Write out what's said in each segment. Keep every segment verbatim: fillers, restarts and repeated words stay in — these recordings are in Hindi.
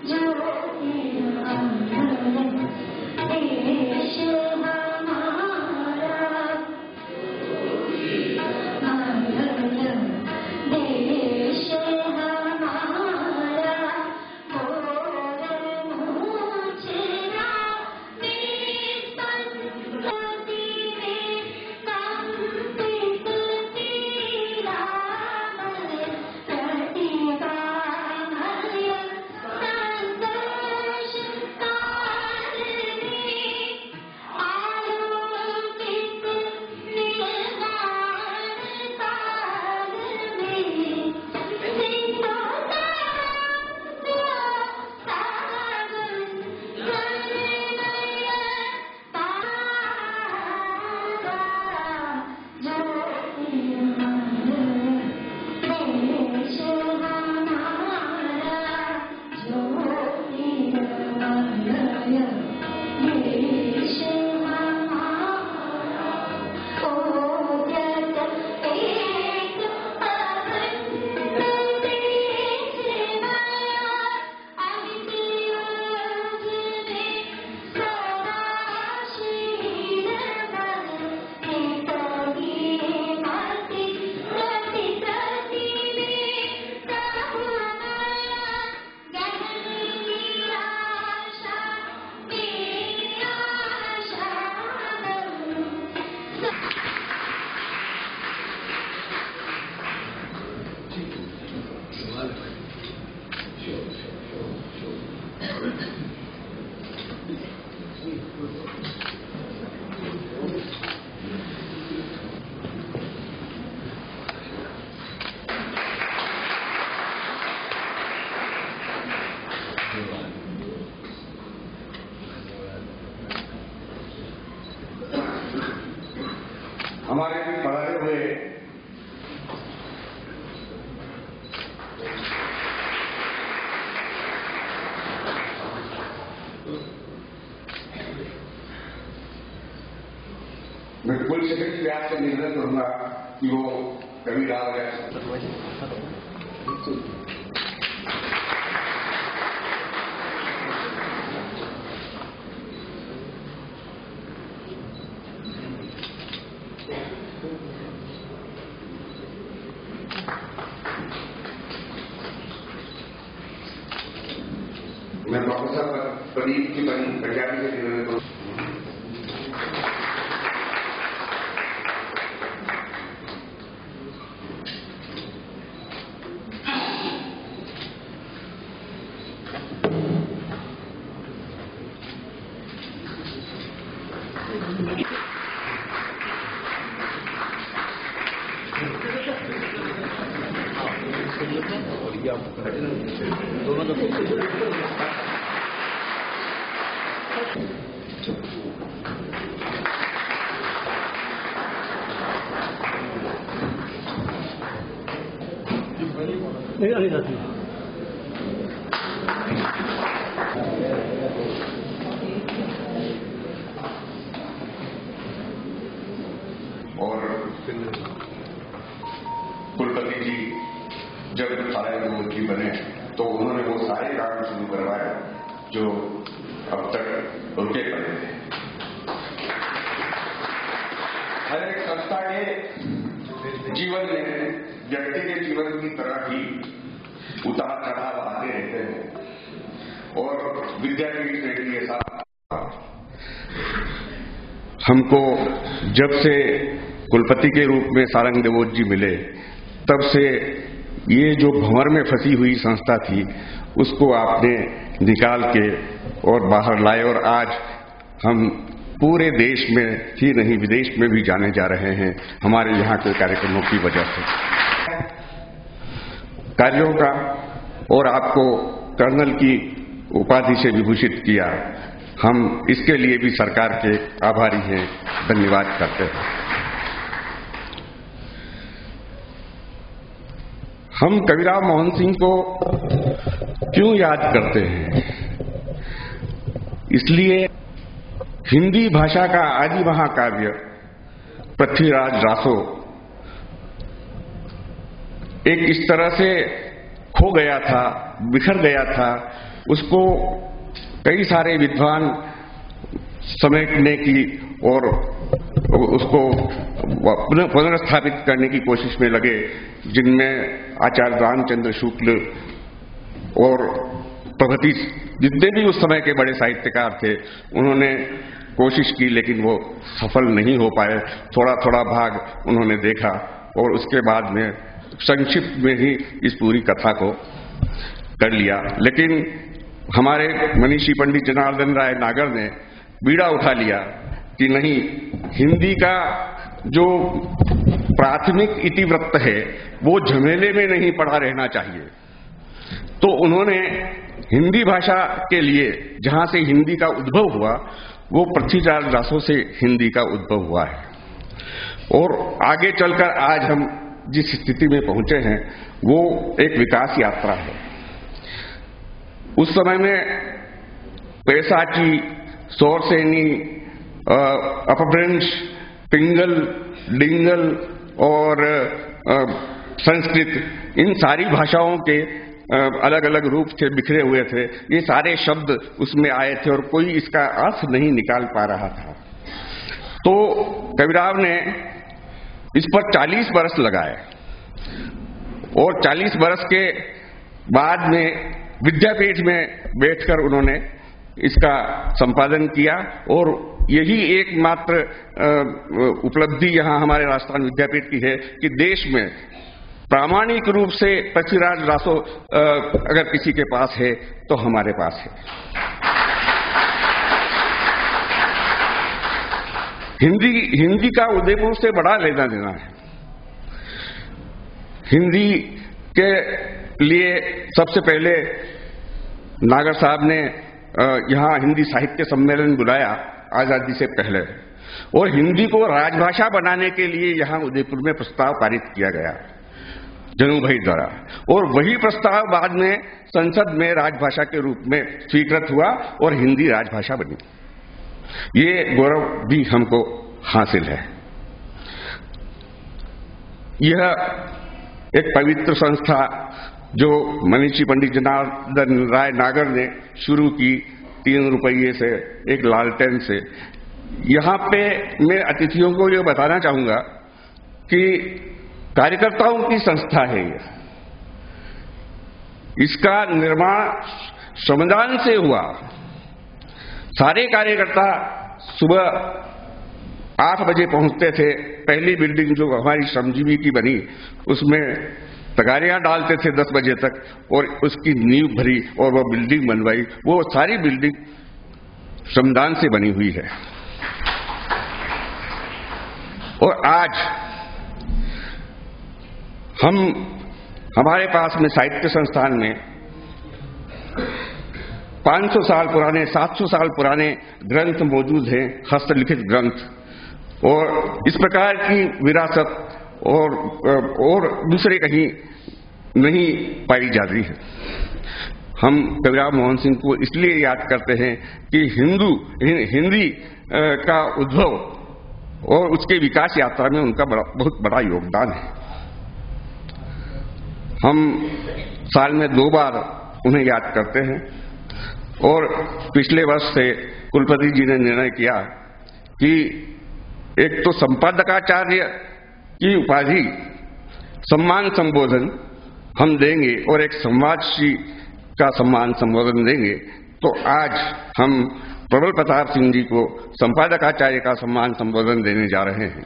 हमारे भी पढ़ाए हुए मैं कुल सेक्रेटरी व्यास से निवेदन करूंगा कि वो कभी राव मैं प्रोफेसर प्रदीप की पंजाबी से निवेदन करूँ। दोनों तो नहीं आनी जाती और कुलपति जी जब नारायण जी बने तो उन्होंने वो सारे काम शुरू करवाए जो अब तक रुके पड़े थे। हर एक संस्था के जीवन में व्यक्ति के जीवन की तरह ही उतार चढ़ाव आते रहते हैं और विद्यापीठ से भी ऐसा हमको जब से कुलपति के रूप में सारंग देवोत जी मिले तब से ये जो भंवर में फंसी हुई संस्था थी उसको आपने निकाल के और बाहर लाए और आज हम पूरे देश में ही नहीं विदेश में भी जाने जा रहे हैं हमारे यहाँ के कार्यक्रमों की वजह से कार्यों का और आपको कर्नल की उपाधि से विभूषित किया। हम इसके लिए भी सरकार के आभारी हैं, धन्यवाद करते हैं। हम कविराव मोहन सिंह को क्यों याद करते हैं? इसलिए हिंदी भाषा का आदि महाकाव्य पृथ्वीराज रासो एक इस तरह से खो गया था, बिखर गया था उसको कई सारे विद्वान समेटने की और उसको पुनर्स्थापित करने की कोशिश में लगे, जिनमें आचार्य रामचंद्र शुक्ल और प्रभृति जितने भी उस समय के बड़े साहित्यकार थे उन्होंने कोशिश की, लेकिन वो सफल नहीं हो पाए। थोड़ा थोड़ा भाग उन्होंने देखा और उसके बाद में संक्षिप्त में ही इस पूरी कथा को कर लिया। लेकिन हमारे मनीषी पंडित जनार्दन राय नागर ने बीड़ा उठा लिया कि नहीं, हिंदी का जो प्राथमिक इतिवृत्त है वो झमेले में नहीं पड़ा रहना चाहिए। तो उन्होंने हिंदी भाषा के लिए जहां से हिंदी का उद्भव हुआ वो पृथ्वीराज रासो से हिंदी का उद्भव हुआ है, और आगे चलकर आज हम जिस स्थिति में पहुंचे हैं वो एक विकास यात्रा है। उस समय में पैसाची, सौरसेनी, अपभ्रंश, पिंगल, डिंगल और संस्कृत, इन सारी भाषाओं के अलग अलग रूप थे, बिखरे हुए थे। ये सारे शब्द उसमें आए थे और कोई इसका अर्थ नहीं निकाल पा रहा था। तो कविराव ने इस पर चालीस बरस लगाए और चालीस बरस के बाद में विद्यापीठ में बैठकर उन्होंने इसका संपादन किया, और यही एकमात्र उपलब्धि यहां हमारे राजस्थान विद्यापीठ की है कि देश में प्रामाणिक रूप से पृथ्वीराज रासो अगर किसी के पास है तो हमारे पास है। हिंदी हिंदी का उदयपुर से बड़ा लेना देना है। हिंदी के लिए सबसे पहले नागर साहब ने यहां हिंदी साहित्य सम्मेलन बुलाया आजादी से पहले, और हिंदी को राजभाषा बनाने के लिए यहां उदयपुर में प्रस्ताव पारित किया गया जनू भाई द्वारा, और वही प्रस्ताव बाद में संसद में राजभाषा के रूप में स्वीकृत हुआ और हिंदी राजभाषा बनी। ये गौरव भी हमको हासिल है। यह एक पवित्र संस्था जो मनीषी पंडित जनार्दन राय नागर ने शुरू की तीन रुपये से, एक लालटेन से। यहां पे मैं अतिथियों को यह बताना चाहूंगा कि कार्यकर्ताओं की संस्था है यह। इसका निर्माण श्रमदान से हुआ। सारे कार्यकर्ता सुबह आठ बजे पहुंचते थे। पहली बिल्डिंग जो हमारी श्रमजीवी की बनी उसमें तगारियां डालते थे दस बजे तक, और उसकी नींव भरी और वह बिल्डिंग बनवाई। वो सारी बिल्डिंग श्रमदान से बनी हुई है। और आज हम हमारे पास में साहित्य संस्थान में पाँच सौ साल पुराने, सात सौ साल पुराने ग्रंथ मौजूद हैं, हस्तलिखित ग्रंथ, और इस प्रकार की विरासत और और दूसरे कहीं नहीं पाई जाती है। हम कविराव मोहन सिंह को इसलिए याद करते हैं कि हिंदू हिंदी का उद्भव और उसके विकास यात्रा में उनका बड़ा, बहुत बड़ा योगदान है। हम साल में दो बार उन्हें याद करते हैं, और पिछले वर्ष से कुलपति जी ने निर्णय किया कि एक तो संपादकाचार्य की उपाधि सम्मान संबोधन हम देंगे और एक संवादश्री का सम्मान संबोधन देंगे। तो आज हम प्रबल प्रताप सिंह जी को संपादकाचार्य का सम्मान संबोधन देने जा रहे हैं,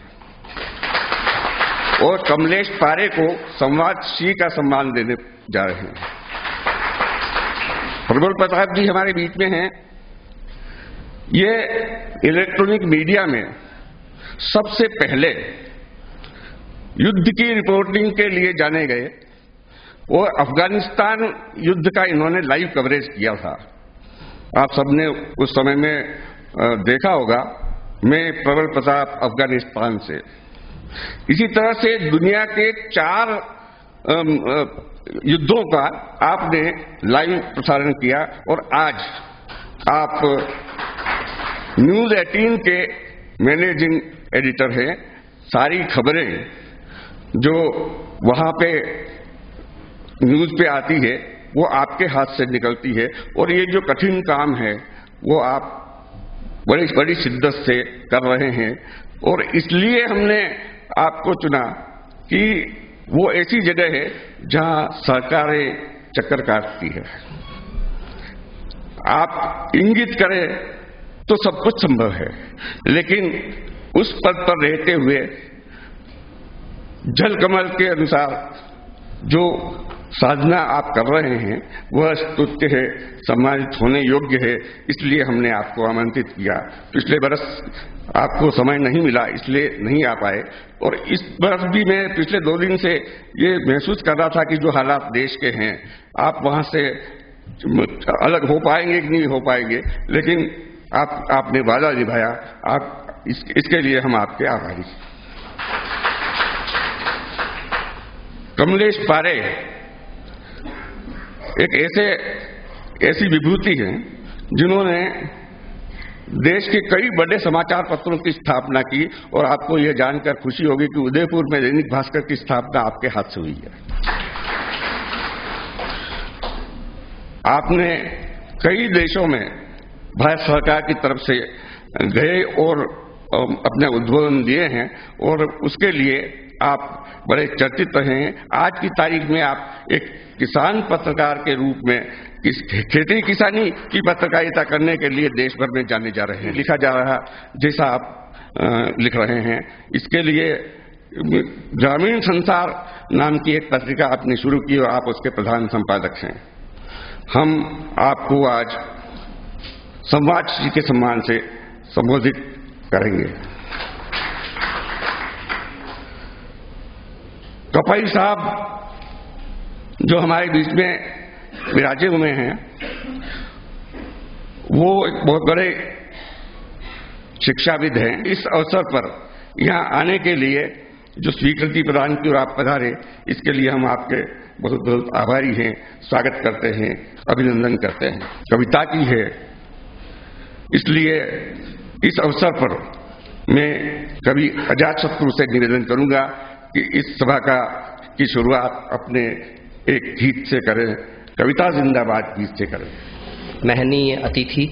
और कमलेश पारे को संवादश्री का सम्मान देने जा रहे हैं। प्रबल प्रताप जी हमारे बीच में हैं। ये इलेक्ट्रॉनिक मीडिया में सबसे पहले युद्ध की रिपोर्टिंग के लिए जाने गए, और अफगानिस्तान युद्ध का इन्होंने लाइव कवरेज किया था। आप सबने उस समय में देखा होगा। मैं प्रबल प्रताप अफगानिस्तान से। इसी तरह से दुनिया के चार युद्धों का आपने लाइव प्रसारण किया, और आज आप न्यूज अठारह के मैनेजिंग एडिटर हैं। सारी खबरें जो वहां पे न्यूज पे आती है वो आपके हाथ से निकलती है। और ये जो कठिन काम है वो आप बड़ी बड़ी शिद्दत से कर रहे हैं, और इसलिए हमने आपको चुना कि वो ऐसी जगह है जहां सरकारें चक्कर काटती है। आप इंगित करें तो सब कुछ संभव है, लेकिन उस पद पर रहते हुए जल कमल के अनुसार जो साधना आप कर रहे हैं वह स्तुत्य है, सम्मानित होने योग्य है। इसलिए हमने आपको आमंत्रित किया। पिछले बरस आपको समय नहीं मिला इसलिए नहीं आ पाए, और इस बरस भी मैं पिछले दो दिन से ये महसूस कर रहा था कि जो हालात देश के हैं आप वहां से अलग हो पाएंगे कि नहीं हो पाएंगे, लेकिन आप आपने वादा निभाया। आप इस, इसके लिए हम आपके आभारी हैं। कमलेश पारे एक ऐसे ऐसी विभूति हैं जिन्होंने देश के कई बड़े समाचार पत्रों की स्थापना की, और आपको यह जानकर खुशी होगी कि उदयपुर में दैनिक भास्कर की स्थापना आपके हाथ से हुई है। आपने कई देशों में भारत सरकार की तरफ से गए और अपने उद्बोधन दिए हैं, और उसके लिए आप बड़े चर्चित रहे हैं। आज की तारीख में आप एक किसान पत्रकार के रूप में किस खेती किसानी की पत्रकारिता करने के लिए देश भर में जाने जा रहे हैं। लिखा जा रहा जैसा आप आ, लिख रहे हैं, इसके लिए ग्रामीण संसार नाम की एक पत्रिका आपने शुरू की और आप उसके प्रधान संपादक हैं। हम आपको आज संवाद श्री के सम्मान से संबोधित करेंगे। कपाई साहब जो हमारे बीच में विराजे हुए हैं, वो एक बहुत बड़े शिक्षाविद हैं। इस अवसर पर यहाँ आने के लिए जो स्वीकृति प्रदान की और आप पधारे, इसके लिए हम आपके बहुत बहुत आभारी हैं, स्वागत करते हैं, अभिनंदन करते हैं। कविता की है, इसलिए इस अवसर पर मैं कवि अजातशत्रु से निवेदन करूंगा कि इस सभा का की शुरुआत अपने एक गीत से करें, कविता जिंदाबाद गीत से करें। महनीय अतिथि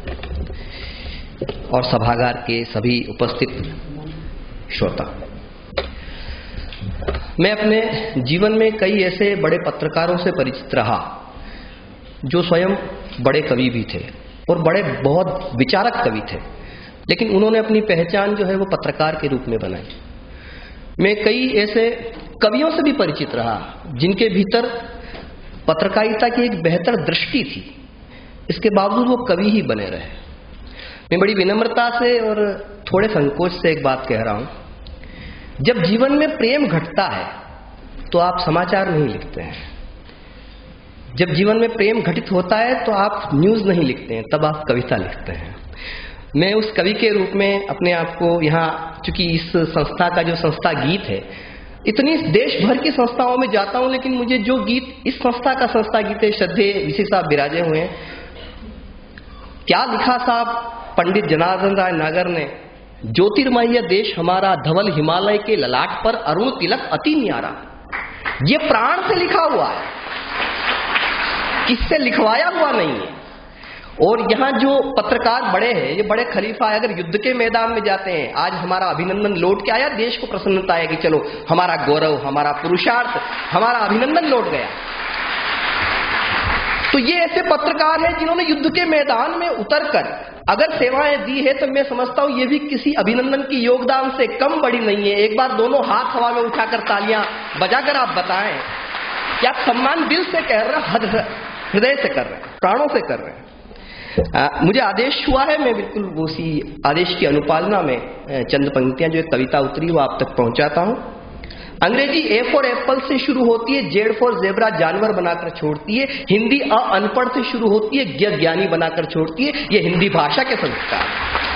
और सभागार के सभी उपस्थित श्रोता, मैं अपने जीवन में कई ऐसे बड़े पत्रकारों से परिचित रहा जो स्वयं बड़े कवि भी थे और बड़े बहुत विचारक कवि थे, लेकिन उन्होंने अपनी पहचान जो है वो पत्रकार के रूप में बनाई। मैं कई ऐसे कवियों से भी परिचित रहा जिनके भीतर पत्रकारिता की एक बेहतर दृष्टि थी, इसके बावजूद वो कवि ही बने रहे। मैं बड़ी विनम्रता से और थोड़े संकोच से एक बात कह रहा हूं, जब जीवन में प्रेम घटता है तो आप समाचार नहीं लिखते हैं, जब जीवन में प्रेम घटित होता है तो आप न्यूज नहीं लिखते हैं, तब आप कविता लिखते हैं। मैं उस कवि के रूप में अपने आप को यहाँ, चूंकि इस संस्था का जो संस्था गीत है, इतनी देश भर की संस्थाओं में जाता हूं, लेकिन मुझे जो गीत इस संस्था का संस्था गीत है, श्रद्धेय विशेष साहब विराजे हुए हैं, क्या लिखा साहब पंडित जनार्दन राय नागर ने, ज्योतिर्मय देश हमारा धवल हिमालय के ललाट पर अरुण तिलक अति न्यारा। ये प्राण से लिखा हुआ है, किससे लिखवाया हुआ नहीं है। और यहाँ जो पत्रकार बड़े हैं, ये बड़े खलीफा है, अगर युद्ध के मैदान में जाते हैं, आज हमारा अभिनंदन लौट के आया, देश को प्रसन्नता है कि चलो हमारा गौरव, हमारा पुरुषार्थ, हमारा अभिनंदन लौट गया। तो ये ऐसे पत्रकार हैं जिन्होंने युद्ध के मैदान में उतरकर अगर सेवाएं दी है, तो मैं समझता हूं ये भी किसी अभिनंदन की योगदान से कम बड़ी नहीं है। एक बार दोनों हाथ हवा में उठाकर तालियां बजाकर आप बताएं कि आप सम्मान दिल से कह रहे हैं, हृदय से कर रहे हैं, प्राणों से कर रहे हैं। आ, मुझे आदेश हुआ है, मैं बिल्कुल उसी आदेश की अनुपालना में चंद पंक्तियां जो एक कविता उतरी वो आप तक पहुंचाता हूं। अंग्रेजी ए फॉर एप्पल से शुरू होती है, जेड फॉर जेब्रा जानवर बनाकर छोड़ती है, हिंदी अ अनपढ़ से शुरू होती है, ज्ञ ज्ञानी बनाकर छोड़ती है। ये हिंदी भाषा के संस्कार।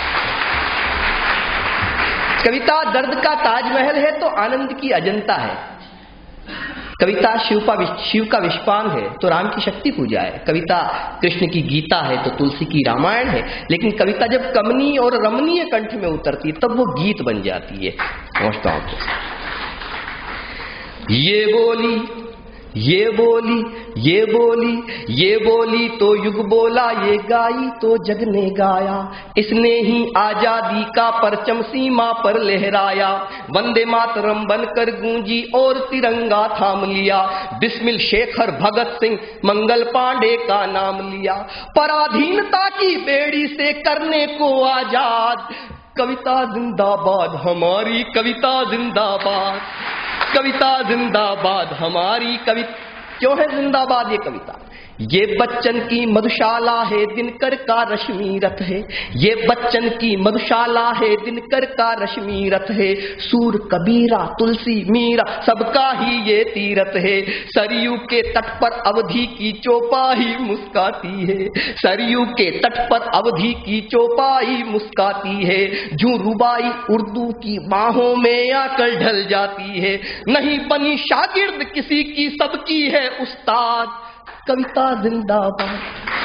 कविता दर्द का ताजमहल है तो आनंद की अजंता है। कविता शिव का शिव का विश्वान है तो राम की शक्ति पूजा है। कविता कृष्ण की गीता है तो तुलसी की रामायण है। लेकिन कविता जब कमनीय और रमणीय कंठ में उतरती है तब वो गीत बन जाती है। समझता हूं ये बोली ये बोली ये बोली ये बोली तो युग बोला, ये गाई तो जग ने गाया। इसने ही आजादी का परचम सीमा पर लहराया। वंदे मातरम बनकर गूंजी और तिरंगा थाम लिया। बिस्मिल शेखर भगत सिंह मंगल पांडे का नाम लिया। पराधीनता की बेड़ी से करने को आजाद। कविता जिंदाबाद हमारी कविता जिंदाबाद, कविता जिंदाबाद हमारी कविता। क्यों है जिंदाबाद ये कविता? ये बच्चन की मधुशाला है, दिनकर का रश्मि रथ है। ये बच्चन की मधुशाला है, दिनकर का रश्मि रथ है। सूर कबीरा तुलसी मीरा सबका ही ये तीरथ है। सरयू के तट पर अवधि की चौपाई मुस्काती है। सरयू के तट पर अवधि की चौपाई मुस्काती है। जू रुबाई उर्दू की बाहों में आकर ढल जाती है। नहीं बनी शागिर्द किसी की, सबकी है उस्ताद। कविता जिंदाबाद,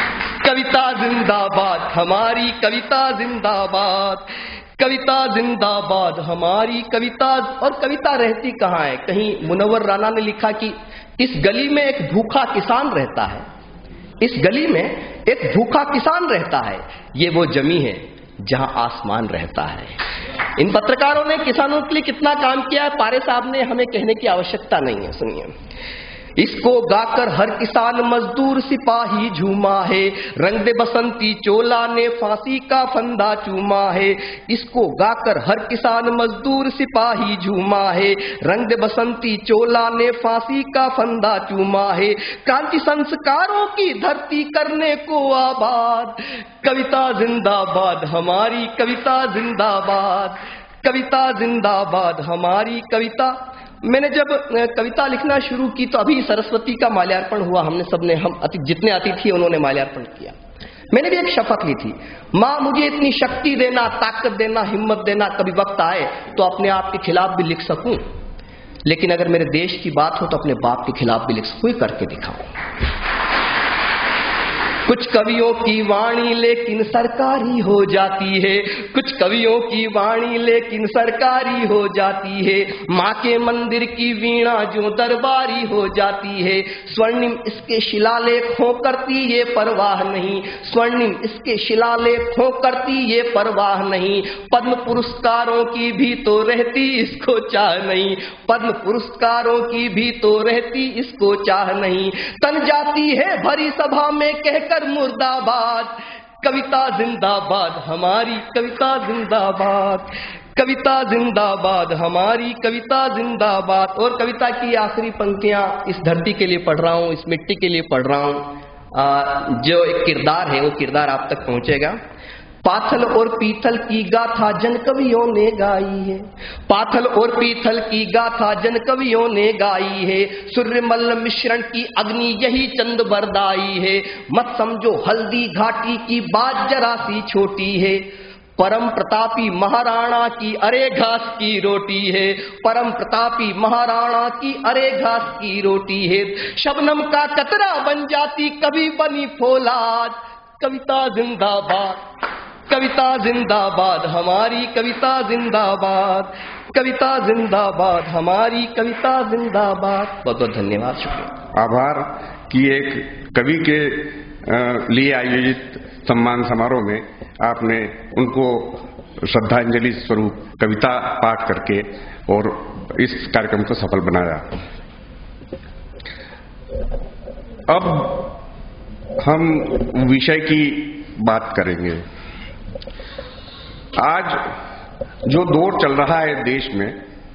कविता जिंदाबाद हमारी कविता जिंदाबाद, कविता जिंदाबाद हमारी कविता। और कविता रहती कहाँ है? कहीं मुनव्वर राना ने लिखा कि इस गली में एक भूखा किसान रहता है। इस गली में एक भूखा किसान रहता है, ये वो जमी है जहां आसमान रहता है। इन पत्रकारों ने किसानों के लिए कितना काम किया है, पारे साहब ने हमें कहने की आवश्यकता नहीं है। सुनिए, इसको गाकर हर किसान मजदूर सिपाही झूमा है। रंग दे बसंती चोला ने फांसी का फंदा चूमा है। इसको गाकर हर किसान मजदूर सिपाही झूमा है। रंग दे बसंती चोला ने फांसी का फंदा चूमा है। क्रांति संस्कारों की धरती करने को आबाद। कविता जिंदाबाद हमारी कविता जिंदाबाद, कविता जिंदाबाद हमारी कविता। मैंने जब कविता लिखना शुरू की तो अभी सरस्वती का माल्यार्पण हुआ। हमने सबने, हम अति, जितने अतिथि उन्होंने माल्यार्पण किया। मैंने भी एक शपथ ली थी, माँ मुझे इतनी शक्ति देना, ताकत देना, हिम्मत देना, कभी वक्त आए तो अपने आप के खिलाफ भी लिख सकूं, लेकिन अगर मेरे देश की बात हो तो अपने बाप के खिलाफ भी लिख सकूं, करके दिखाऊं। कुछ कवियों की वाणी लेकिन सरकारी हो जाती है। कुछ कवियों की वाणी लेकिन सरकारी हो जाती है। माँ के मंदिर की वीणा जो दरबारी हो जाती है। स्वर्णिम इसके शिलालेख हो करती ये परवाह नहीं। स्वर्णिम इसके शिलालेख हो करती ये परवाह नहीं। पद्म पुरस्कारों की भी तो रहती इसको चाह नहीं। पद्म पुरस्कारों की भी तो रहती इसको चाह नहीं। तन जाती है भरी सभा में कहकर मुर्दाबाद। कविता जिंदाबाद हमारी कविता जिंदाबाद, कविता जिंदाबाद हमारी कविता जिंदाबाद। और कविता की आखिरी पंक्तियां इस धरती के लिए पढ़ रहा हूं, इस मिट्टी के लिए पढ़ रहा हूं। जो एक किरदार है वो किरदार आप तक पहुंचेगा। पाथल और पीथल की गाथा जन कवियों ने गाई है। पाथल और पीथल की गाथा जन कवियों ने गाई है। सूर्यमल्ल मिश्रण की अग्नि यही चंद बरदाई है। मत समझो हल्दी घाटी की बात जरा सी छोटी है। परम प्रतापी महाराणा की अरे घास की रोटी है। परम प्रतापी महाराणा की अरे घास की रोटी है। शबनम का कतरा बन जाती कभी बनी फौलाद। कविता जिंदाबाद, कविता जिंदाबाद हमारी कविता जिंदाबाद, कविता जिंदाबाद हमारी कविता जिंदाबाद। बहुत बहुत धन्यवाद, शुक्रिया। आभार कि एक कवि के लिए आयोजित सम्मान समारोह में आपने उनको श्रद्धांजलि स्वरूप कविता पाठ करके और इस कार्यक्रम को सफल बनाया। अब हम विषय की बात करेंगे। आज जो दौर चल रहा है देश में,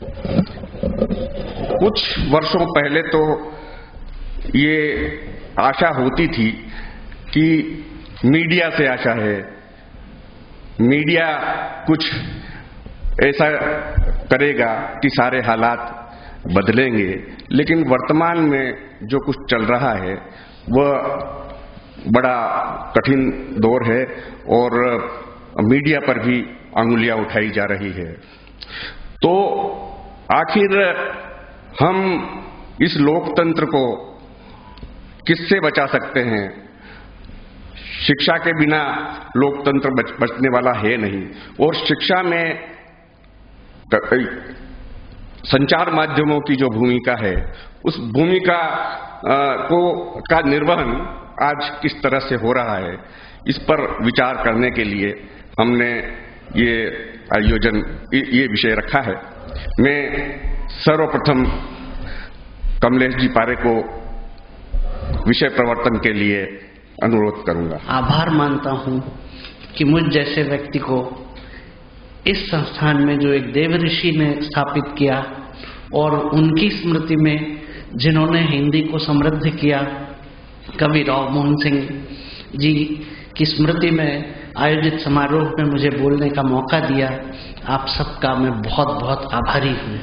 कुछ वर्षों पहले तो ये आशा होती थी कि मीडिया से आशा है, मीडिया कुछ ऐसा करेगा कि सारे हालात बदलेंगे। लेकिन वर्तमान में जो कुछ चल रहा है वह बड़ा कठिन दौर है और मीडिया पर भी अंगुलियां उठाई जा रही है। तो आखिर हम इस लोकतंत्र को किससे बचा सकते हैं? शिक्षा के बिना लोकतंत्र बच, बचने वाला है नहीं। और शिक्षा में संचार माध्यमों की जो भूमिका है, उस भूमिका को का निर्वहन आज किस तरह से हो रहा है, इस पर विचार करने के लिए हमने ये आयोजन ये विषय रखा है। मैं सर्वप्रथम कमलेश जी पारे को विषय प्रवर्तन के लिए अनुरोध करूंगा। आभार मानता हूं कि मुझ जैसे व्यक्ति को इस संस्थान में जो एक देव ऋषि ने स्थापित किया और उनकी स्मृति में जिन्होंने हिंदी को समृद्ध किया, कवि राव मोहन सिंह जी की स्मृति में आयोजित समारोह में मुझे बोलने का मौका दिया, आप सबका मैं बहुत बहुत आभारी हूं।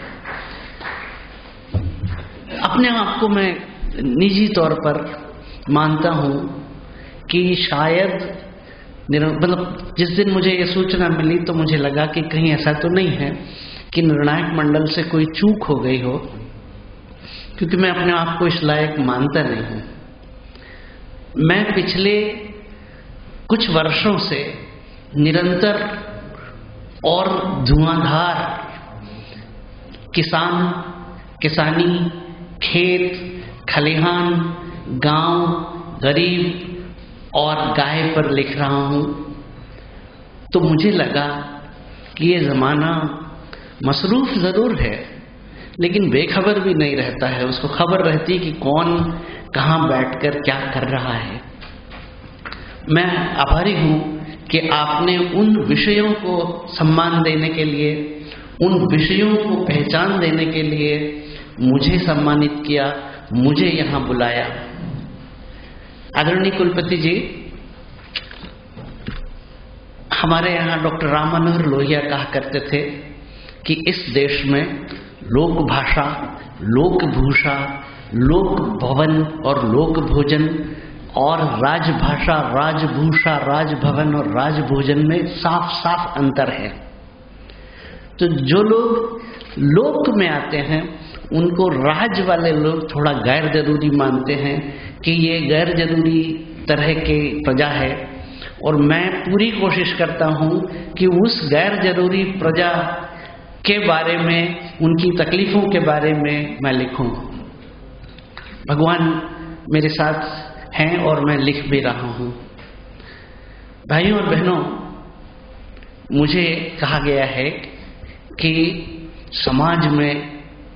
अपने आप को मैं निजी तौर पर मानता हूं कि शायद मतलब जिस दिन मुझे ये सूचना मिली तो मुझे लगा कि कहीं ऐसा तो नहीं है कि निर्णायक मंडल से कोई चूक हो गई हो, क्योंकि मैं अपने आप को इस लायक मानता नहीं हूं। मैं पिछले कुछ वर्षों से निरंतर और धुआंधार किसान, किसानी, खेत, खलिहान, गांव, गरीब और गाय पर लिख रहा हूं, तो मुझे लगा कि ये जमाना मसरूफ जरूर है लेकिन बेखबर भी नहीं रहता है, उसको खबर रहती कि कौन कहां बैठकर क्या कर रहा है। मैं आभारी हूं कि आपने उन विषयों को सम्मान देने के लिए, उन विषयों को पहचान देने के लिए मुझे सम्मानित किया, मुझे यहां बुलाया। आदरणीय कुलपति जी, हमारे यहाँ डॉक्टर राम मनोहर लोहिया कहा करते थे कि इस देश में लोक भाषा, लोक भूषा, लोक भवन और लोक भोजन और राजभाषा, राजभूषा, राजभवन और राजभोजन में साफ साफ अंतर है। तो जो लोग लोक में आते हैं उनको राज वाले लोग थोड़ा गैर जरूरी मानते हैं कि ये गैर जरूरी तरह की प्रजा है, और मैं पूरी कोशिश करता हूं कि उस गैर जरूरी प्रजा के बारे में, उनकी तकलीफों के बारे में मैं लिखूं। भगवान मेरे साथ हैं और मैं लिख भी रहा हूं। भाइयों और बहनों, मुझे कहा गया है कि समाज में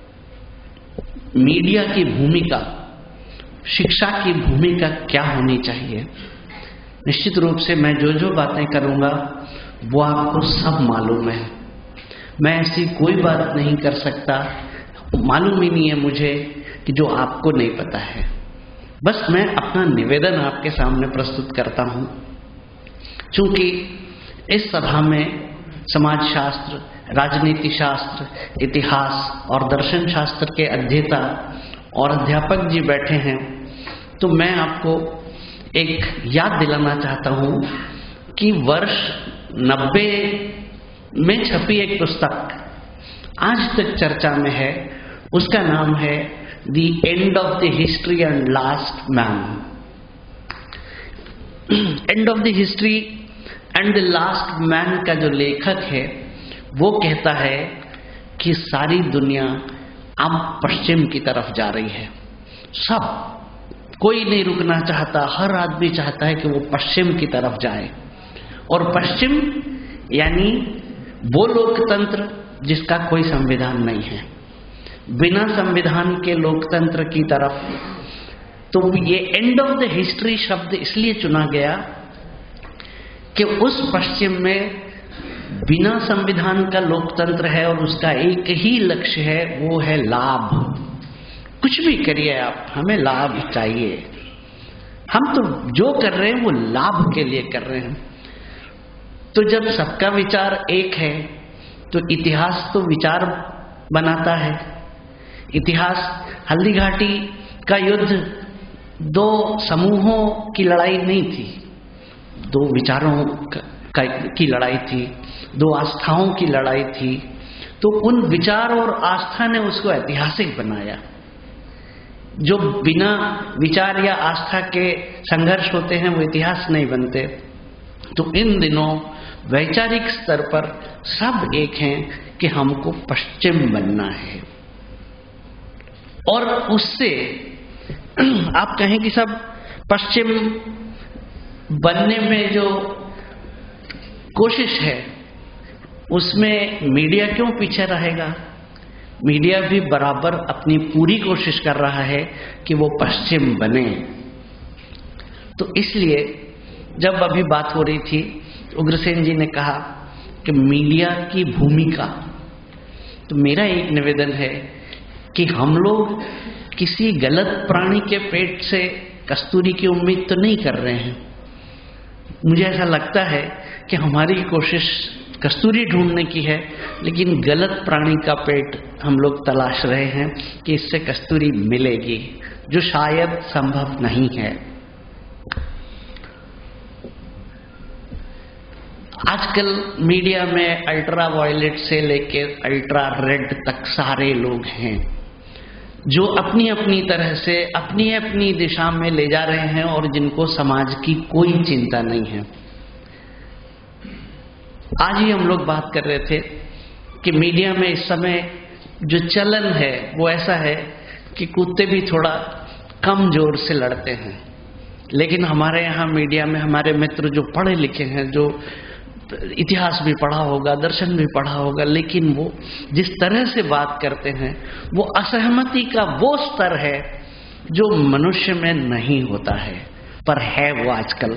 मीडिया की भूमिका, शिक्षा की भूमिका क्या होनी चाहिए। निश्चित रूप से मैं जो जो बातें करूंगा वो आपको सब मालूम है। मैं ऐसी कोई बात नहीं कर सकता, मालूम ही नहीं है मुझे कि जो आपको नहीं पता है। बस मैं अपना निवेदन आपके सामने प्रस्तुत करता हूं। चूंकि इस सभा में समाज शास्त्र, राजनीति शास्त्र, इतिहास और दर्शन शास्त्र के अध्येता और अध्यापक जी बैठे हैं, तो मैं आपको एक याद दिलाना चाहता हूं कि वर्ष नब्बे में छपी एक पुस्तक आज तक चर्चा में है। उसका नाम है the end of the history and last man. End of the history and the last man का जो लेखक है वो कहता है कि सारी दुनिया अब पश्चिम की तरफ जा रही है। सब, कोई नहीं रुकना चाहता, हर आदमी चाहता है कि वो पश्चिम की तरफ जाए। और पश्चिम यानी वो लोकतंत्र जिसका कोई संविधान नहीं है, बिना संविधान के लोकतंत्र की तरफ। तो ये एंड ऑफ द हिस्ट्री शब्द इसलिए चुना गया कि उस पश्चिम में बिना संविधान का लोकतंत्र है और उसका एक ही लक्ष्य है, वो है लाभ। कुछ भी करिए आप, हमें लाभ चाहिए। हम तो जो कर रहे हैं वो लाभ के लिए कर रहे हैं। तो जब सबका विचार एक है तो इतिहास तो विचार बनाता है। इतिहास, हल्दी घाटी का युद्ध दो समूहों की लड़ाई नहीं थी, दो विचारों का, की लड़ाई थी, दो आस्थाओं की लड़ाई थी। तो उन विचार और आस्था ने उसको ऐतिहासिक बनाया। जो बिना विचार या आस्था के संघर्ष होते हैं वो इतिहास नहीं बनते। तो इन दिनों वैचारिक स्तर पर सब एक हैं कि हमको पश्चिम बनना है, और उससे आप कहें कि सब पश्चिम बनने में जो कोशिश है उसमें मीडिया क्यों पीछे रहेगा? मीडिया भी बराबर अपनी पूरी कोशिश कर रहा है कि वो पश्चिम बने। तो इसलिए जब अभी बात हो रही थी, उग्रसेन जी ने कहा कि मीडिया की भूमिका, तो मेरा एक निवेदन है कि हम लोग किसी गलत प्राणी के पेट से कस्तूरी की उम्मीद तो नहीं कर रहे हैं। मुझे ऐसा लगता है कि हमारी कोशिश कस्तूरी ढूंढने की है, लेकिन गलत प्राणी का पेट हम लोग तलाश रहे हैं कि इससे कस्तूरी मिलेगी, जो शायद संभव नहीं है। आजकल मीडिया में अल्ट्रा वायलेट से लेके अल्ट्रा रेड तक सारे लोग हैं जो अपनी अपनी तरह से अपनी अपनी दिशा में ले जा रहे हैं और जिनको समाज की कोई चिंता नहीं है। आज ही हम लोग बात कर रहे थे कि मीडिया में इस समय जो चलन है वो ऐसा है कि कुत्ते भी थोड़ा कम जोर से लड़ते हैं, लेकिन हमारे यहाँ मीडिया में हमारे मित्र जो पढ़े लिखे हैं, जो इतिहास भी पढ़ा होगा, दर्शन भी पढ़ा होगा, लेकिन वो जिस तरह से बात करते हैं वो असहमति का वो स्तर है जो मनुष्य में नहीं होता है, पर है वो आजकल।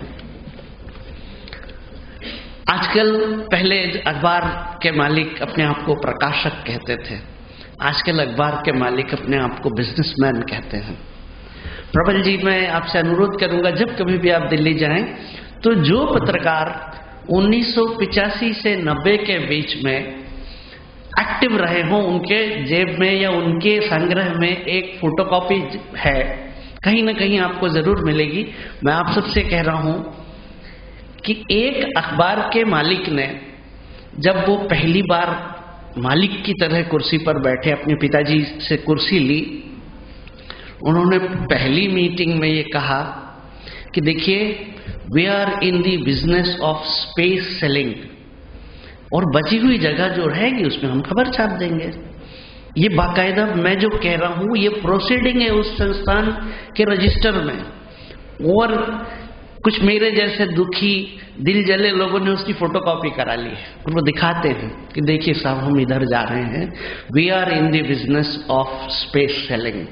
आजकल पहले अखबार के मालिक अपने आप को प्रकाशक कहते थे, आजकल अखबार के मालिक अपने आप को बिजनेसमैन कहते हैं। प्रबल जी, मैं आपसे अनुरोध करूंगा जब कभी भी आप दिल्ली जाएं तो जो पत्रकार उन्नीस सौ पिचासी से नब्बे के बीच में एक्टिव रहे हों, उनके जेब में या उनके संग्रह में एक फोटोकॉपी है, कहीं ना कहीं आपको जरूर मिलेगी। मैं आप सबसे कह रहा हूं कि एक अखबार के मालिक ने जब वो पहली बार मालिक की तरह कुर्सी पर बैठे, अपने पिताजी से कुर्सी ली, उन्होंने पहली मीटिंग में ये कहा कि देखिए, we are in the business of space selling, और बची हुई जगह जो रहेगी उसमें हम खबर छाप देंगे। ये बाकायदा मैं जो कह रहा हूं ये प्रोसीडिंग है उस संस्थान के रजिस्टर में, और कुछ मेरे जैसे दुखी दिल जले लोगों ने उसकी फोटोकॉपी करा ली है और वो दिखाते हैं कि देखिए साहब, हम इधर जा रहे हैं, we are in the business of space selling,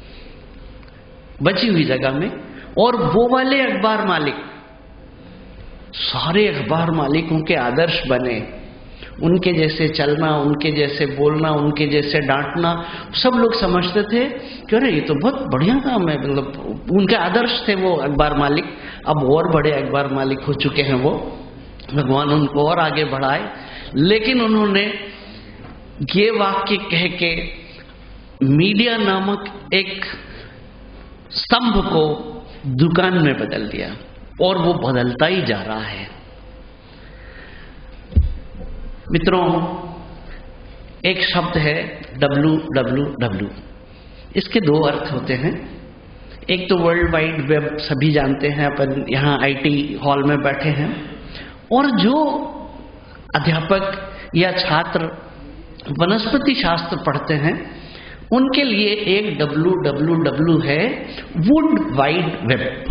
बची हुई जगह में। और वो वाले अखबार मालिक, सारे अखबार मालिकों के आदर्श बने, उनके जैसे चलना, उनके जैसे बोलना, उनके जैसे डांटना, सब लोग समझते थे कि अरे ये तो बहुत बढ़िया काम है, मतलब उनके आदर्श थे वो अखबार मालिक। अब और बड़े अखबार मालिक हो चुके हैं वो, भगवान उनको और आगे बढ़ाए, लेकिन उन्होंने ये वाक्य कह के मीडिया नामक एक स्तंभ को दुकान में बदल दिया, और वो बदलता ही जा रहा है। मित्रों, एक शब्द है डब्ल्यू डब्ल्यू डब्ल्यू, इसके दो अर्थ होते हैं। एक तो वर्ल्ड वाइड वेब, सभी जानते हैं, अपन यहाँ आईटी हॉल में बैठे हैं, और जो अध्यापक या छात्र वनस्पति शास्त्र पढ़ते हैं उनके लिए एक डब्ल्यू डब्ल्यू डब्ल्यू है वुड वाइड वेब।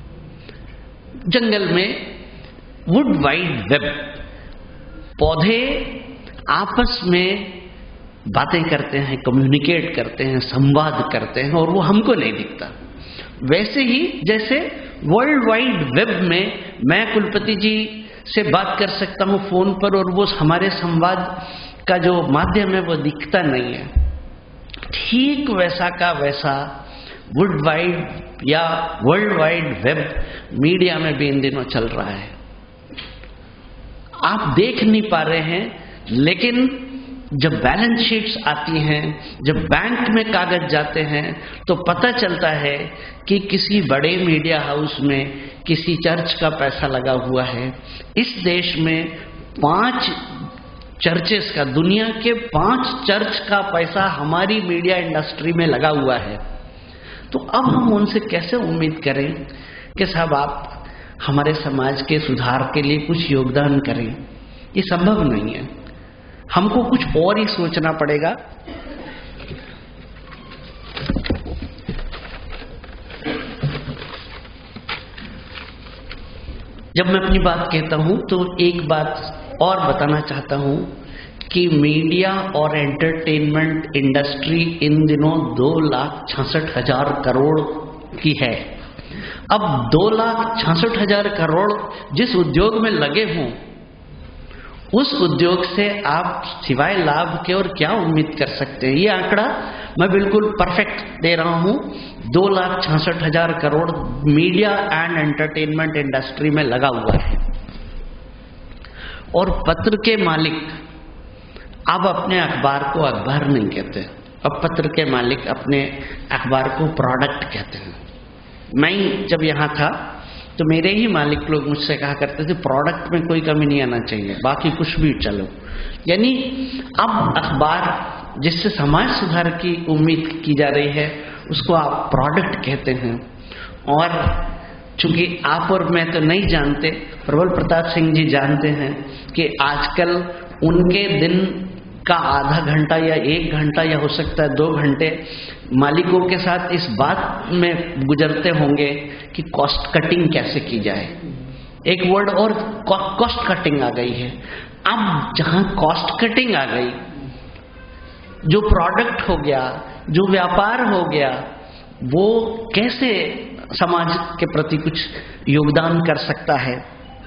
जंगल में वुड वाइड वेब, पौधे आपस में बातें करते हैं, कम्युनिकेट करते हैं, संवाद करते हैं, और वो हमको नहीं दिखता। वैसे ही जैसे वर्ल्ड वाइड वेब में मैं कुलपति जी से बात कर सकता हूं फोन पर, और वो हमारे संवाद का जो माध्यम है वो दिखता नहीं है, ठीक वैसा का वैसा वुड वाइड या वर्ल्ड वाइड वेब मीडिया में भी इन दिनों चल रहा है। आप देख नहीं पा रहे हैं, लेकिन जब बैलेंस शीट्स आती हैं, जब बैंक में कागज जाते हैं, तो पता चलता है कि किसी बड़े मीडिया हाउस में किसी चर्च का पैसा लगा हुआ है। इस देश में पांच चर्चेस का, दुनिया के पांच चर्च का पैसा हमारी मीडिया इंडस्ट्री में लगा हुआ है। तो अब हम उनसे कैसे उम्मीद करें कि साहब आप हमारे समाज के सुधार के लिए कुछ योगदान करें? ये संभव नहीं है, हमको कुछ और ही सोचना पड़ेगा। जब मैं अपनी बात कहता हूं तो एक बात और बताना चाहता हूं कि मीडिया और एंटरटेनमेंट इंडस्ट्री इन दिनों दो लाख छियासठ हजार करोड़ की है। अब दो लाख छियासठ हजार करोड़ जिस उद्योग में लगे हों, उस उद्योग से आप सिवाय लाभ के और क्या उम्मीद कर सकते हैं? ये आंकड़ा मैं बिल्कुल परफेक्ट दे रहा हूं। दो लाख छियासठ हजार crore media and entertainment industry में लगा हुआ है। और पत्र के मालिक अब अपने अखबार को अखबार नहीं कहते, अब पत्र के मालिक अपने अखबार को प्रोडक्ट कहते हैं। मैं जब यहाँ था तो मेरे ही मालिक लोग मुझसे कहा करते थे प्रोडक्ट में कोई कमी नहीं आना चाहिए, बाकी कुछ भी चलो। यानी अब अखबार जिससे समाज सुधार की उम्मीद की जा रही है उसको आप प्रोडक्ट कहते हैं। और चूंकि आप और मैं तो नहीं जानते, प्रबल प्रताप सिंह जी जानते हैं कि आजकल उनके दिन का आधा घंटा या एक घंटा या हो सकता है दो घंटे मालिकों के साथ इस बात में गुजरते होंगे कि कॉस्ट कटिंग कैसे की जाए। एक वर्ड और कॉस्ट कटिंग आ गई है। अब जहां कॉस्ट कटिंग आ गई, जो प्रोडक्ट हो गया, जो व्यापार हो गया, वो कैसे समाज के प्रति कुछ योगदान कर सकता है।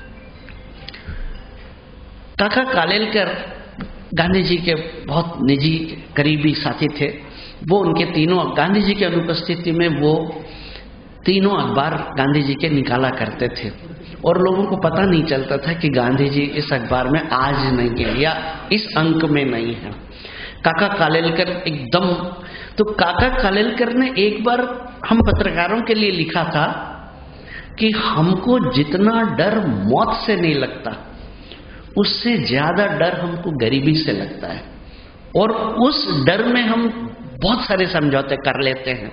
काका कालेलकर गांधी जी के बहुत निजी करीबी साथी थे। वो उनके तीनों गांधी जी की अनुपस्थिति में वो तीनों अखबार गांधी जी के निकाला करते थे और लोगों को पता नहीं चलता था कि गांधी जी इस अखबार में आज नहीं है या इस अंक में नहीं है। काका कालेलकर एकदम, तो काका कालेलकर ने एक बार हम पत्रकारों के लिए लिखा था कि हमको जितना डर मौत से नहीं लगता, उससे ज्यादा डर हमको गरीबी से लगता है, और उस डर में हम बहुत सारे समझौते कर लेते हैं।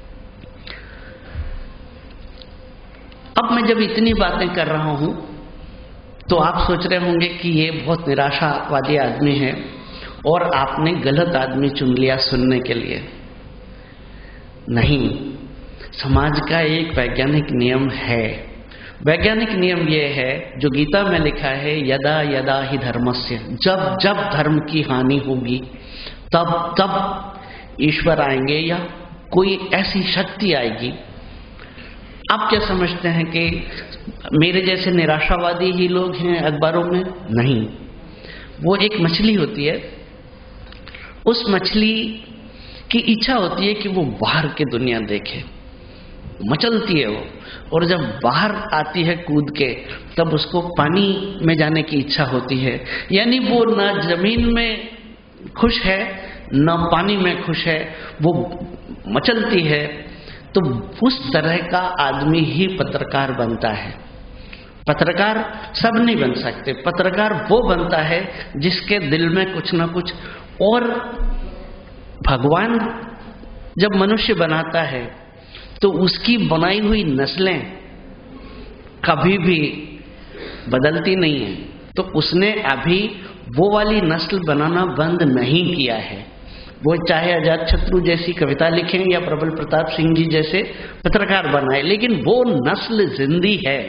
अब मैं जब इतनी बातें कर रहा हूं तो आप सोच रहे होंगे कि ये बहुत निराशावादी आदमी है और आपने गलत आदमी चुन लिया सुनने के लिए। नहीं, समाज का एक वैज्ञानिक नियम है। वैज्ञानिक नियम यह है जो गीता में लिखा है, यदा यदा ही धर्मस्य, जब जब धर्म की हानि होगी तब तब ईश्वर आएंगे या कोई ऐसी शक्ति आएगी। आप क्या समझते हैं कि मेरे जैसे निराशावादी ही लोग हैं अखबारों में? नहीं, वो एक मछली होती है, उस मछली की इच्छा होती है कि वो बाहर की दुनिया देखे, मचलती है वो, और जब बाहर आती है कूद के तब उसको पानी में जाने की इच्छा होती है। यानी वो ना जमीन में खुश है न पानी में खुश है, वो मचलती है। तो उस तरह का आदमी ही पत्रकार बनता है। पत्रकार सब नहीं बन सकते, पत्रकार वो बनता है जिसके दिल में कुछ ना कुछ। और भगवान जब मनुष्य बनाता है तो उसकी बनाई हुई नस्लें कभी भी बदलती नहीं है, तो उसने अभी वो वाली नस्ल बनाना बंद नहीं किया है। वो चाहे अजातशत्रु जैसी कविता लिखें या प्रबल प्रताप सिंह जी जैसे पत्रकार बनाए, लेकिन वो नस्ल जिंदी है,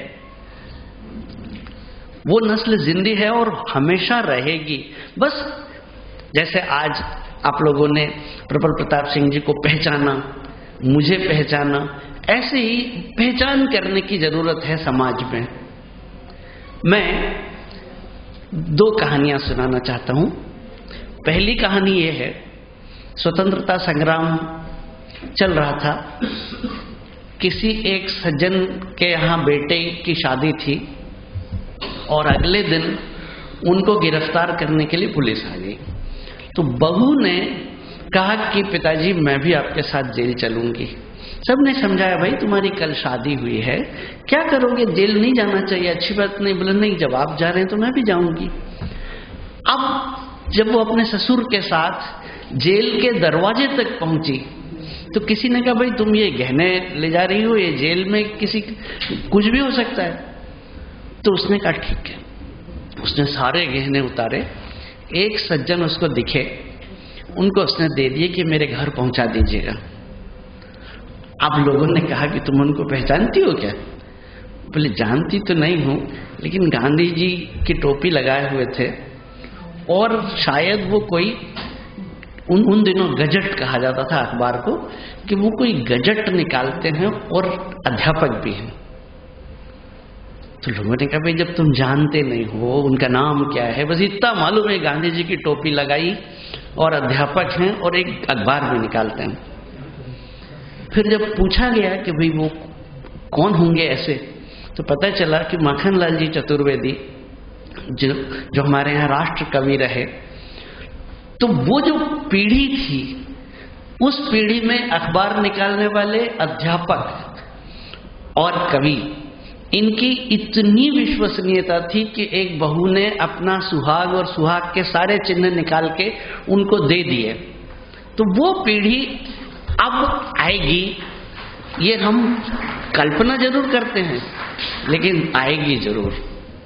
वो नस्ल जिंदी है और हमेशा रहेगी। बस जैसे आज आप लोगों ने प्रबल प्रताप सिंह जी को पहचाना, मुझे पहचाना, ऐसे ही पहचान करने की जरूरत है समाज में। मैं दो कहानियां सुनाना चाहता हूं। पहली कहानी यह है, स्वतंत्रता संग्राम चल रहा था, किसी एक सज्जन के यहाँ बेटे की शादी थी और अगले दिन उनको गिरफ्तार करने के लिए पुलिस आ गई। तो बहू ने कहा कि पिताजी मैं भी आपके साथ जेल चलूंगी। सबने समझाया भाई तुम्हारी कल शादी हुई है, क्या करोगे, जेल नहीं जाना चाहिए, अच्छी बात नहीं। बोले नहीं, जब आप जा रहे हैं तो मैं भी जाऊंगी। अब जब वो अपने ससुर के साथ जेल के दरवाजे तक पहुंची तो किसी ने कहा भाई तुम ये गहने ले जा रही हो, ये जेल में किसी कुछ भी हो सकता है। तो उसने कहा ठीक है, उसने सारे गहने उतारे, एक सज्जन उसको दिखे, उनको उसने दे दिए कि मेरे घर पहुंचा दीजिएगा। अब लोगों ने कहा कि तुम उनको पहचानती हो क्या? बोले जानती तो नहीं हूं, लेकिन गांधी जी की टोपी लगाए हुए थे और शायद वो कोई उन उन दिनों गजट कहा जाता था अखबार को, कि वो कोई गजट निकालते हैं और अध्यापक भी हैं। तो लोगों ने कहा भाई जब तुम जानते नहीं हो उनका नाम क्या है, बस इतना मालूम है गांधी जी की टोपी लगाई और अध्यापक हैं और एक अखबार भी निकालते हैं। फिर जब पूछा गया कि भाई वो कौन होंगे ऐसे, तो पता चला कि माखनलाल जी चतुर्वेदी जो जो हमारे यहाँ राष्ट्र कवि रहे, तो वो जो पीढ़ी थी उस पीढ़ी में अखबार निकालने वाले अध्यापक और कवि, इनकी इतनी विश्वसनीयता थी कि एक बहू ने अपना सुहाग और सुहाग के सारे चिन्ह निकाल के उनको दे दिए। तो वो पीढ़ी अब आएगी, ये हम कल्पना जरूर करते हैं लेकिन आएगी जरूर।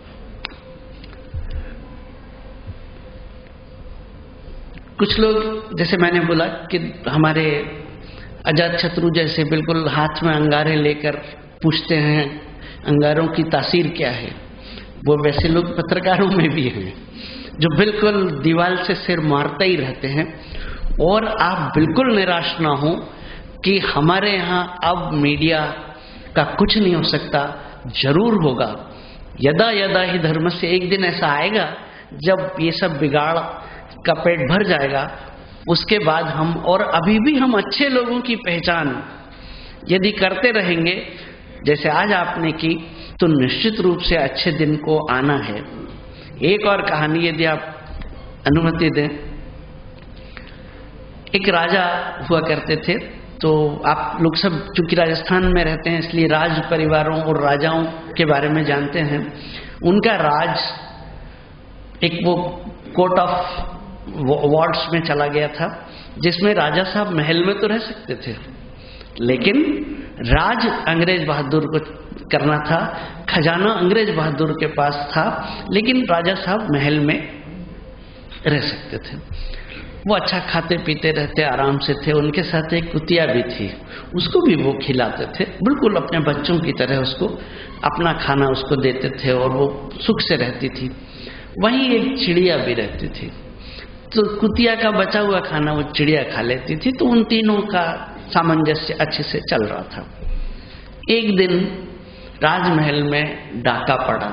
कुछ लोग जैसे मैंने बोला कि हमारे अजातशत्रु जैसे बिल्कुल हाथ में अंगारे लेकर पूछते हैं अंगारों की तासीर क्या है, वो वैसे लोग पत्रकारों में भी हैं जो बिल्कुल दीवार से सिर मारते ही रहते हैं। और आप बिल्कुल निराश ना हो कि हमारे यहाँ अब मीडिया का कुछ नहीं हो सकता, जरूर होगा। यदा यदा ही धर्म से एक दिन ऐसा आएगा जब ये सब बिगाड़ का पेट भर जाएगा, उसके बाद हम, और अभी भी हम अच्छे लोगों की पहचान यदि करते रहेंगे जैसे आज आपने की, तो निश्चित रूप से अच्छे दिन को आना है। एक और कहानी यदि आप अनुमति दें। एक राजा हुआ करते थे, तो आप लोग सब चूंकि राजस्थान में रहते हैं इसलिए राज परिवारों और राजाओं के बारे में जानते हैं। उनका राज एक वो कोर्ट ऑफ वार्ड्स में चला गया था, जिसमें राजा साहब महल में तो रह सकते थे लेकिन राज अंग्रेज बहादुर को करना था, खजाना अंग्रेज बहादुर के पास था, लेकिन राजा साहब महल में रह सकते थे। वो अच्छा खाते पीते रहते, आराम से थे। उनके साथ एक कुतिया भी थी, उसको भी वो खिलाते थे, बिल्कुल अपने बच्चों की तरह उसको अपना खाना उसको देते थे और वो सुख से रहती थी। वहीं एक चिड़िया भी रहती थी, तो कुतिया का बचा हुआ खाना वो चिड़िया खा लेती थी। तो उन तीनों का सामंजस्य अच्छे से चल रहा था। एक दिन राजमहल में डाका पड़ा,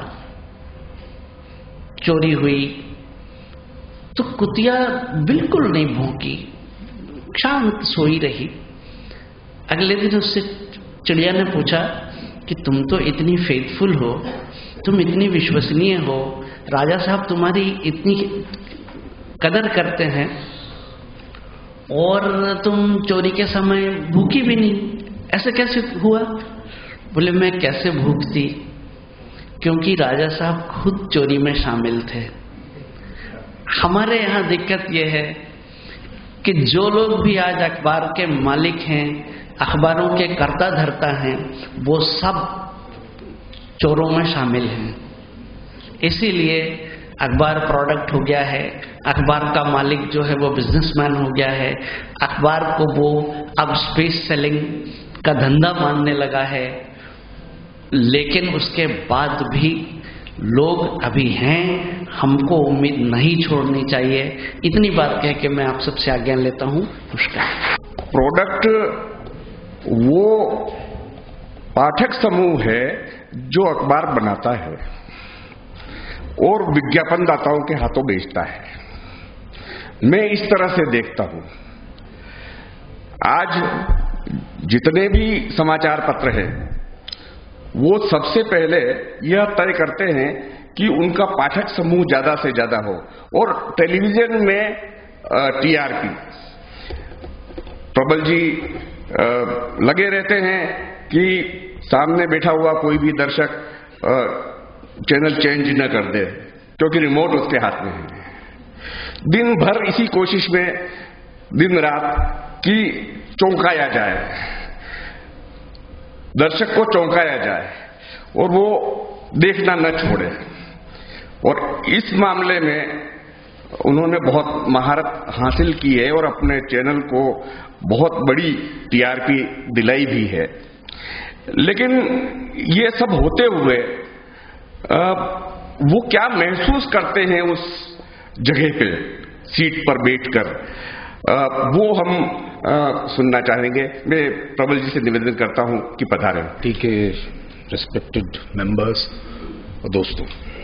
चोरी हुई, तो कुतिया बिल्कुल नहीं भौंकी, शांत सोई रही। अगले दिन उससे चिड़िया ने पूछा कि तुम तो इतनी फेथफुल हो, तुम इतनी विश्वसनीय हो, राजा साहब तुम्हारी इतनी कदर करते हैं और तुम चोरी के समय भूखी भी नहीं, ऐसे कैसे हुआ? बोले मैं कैसे भूखती, क्योंकि राजा साहब खुद चोरी में शामिल थे। हमारे यहाँ दिक्कत यह है कि जो लोग भी आज अखबार के मालिक हैं, अखबारों के कर्ता धर्ता हैं, वो सब चोरों में शामिल हैं। इसीलिए अखबार प्रोडक्ट हो गया है, अखबार का मालिक जो है वो बिजनेसमैन हो गया है, अखबार को वो अब स्पेस सेलिंग का धंधा मानने लगा है। लेकिन उसके बाद भी लोग अभी हैं, हमको उम्मीद नहीं छोड़नी चाहिए। इतनी बात कह के मैं आप सबसे आज्ञा लेता हूँ। नमस्कार। प्रोडक्ट वो पाठक समूह है जो अखबार बनाता है और विज्ञापनदाताओं के हाथों बेचता है। मैं इस तरह से देखता हूं, आज जितने भी समाचार पत्र हैं वो सबसे पहले यह तय करते हैं कि उनका पाठक समूह ज्यादा से ज्यादा हो, और टेलीविजन में टीआरपी। प्रबल जी आ, लगे रहते हैं कि सामने बैठा हुआ कोई भी दर्शक आ, चैनल चेंज न कर दे, क्योंकि रिमोट उसके हाथ में है। दिन भर इसी कोशिश में दिन रात कि चौंकाया जाए, दर्शक को चौंकाया जाए और वो देखना न छोड़े। और इस मामले में उन्होंने बहुत महारत हासिल की है और अपने चैनल को बहुत बड़ी टीआरपी दिलाई भी है। लेकिन ये सब होते हुए आ, वो क्या महसूस करते हैं उस जगह पे सीट पर बैठकर, वो हम आ, सुनना चाहेंगे। मैं प्रबल जी से निवेदन करता हूं कि पधारें। ठीक है, रिस्पेक्टेड मेंबर्स और दोस्तों,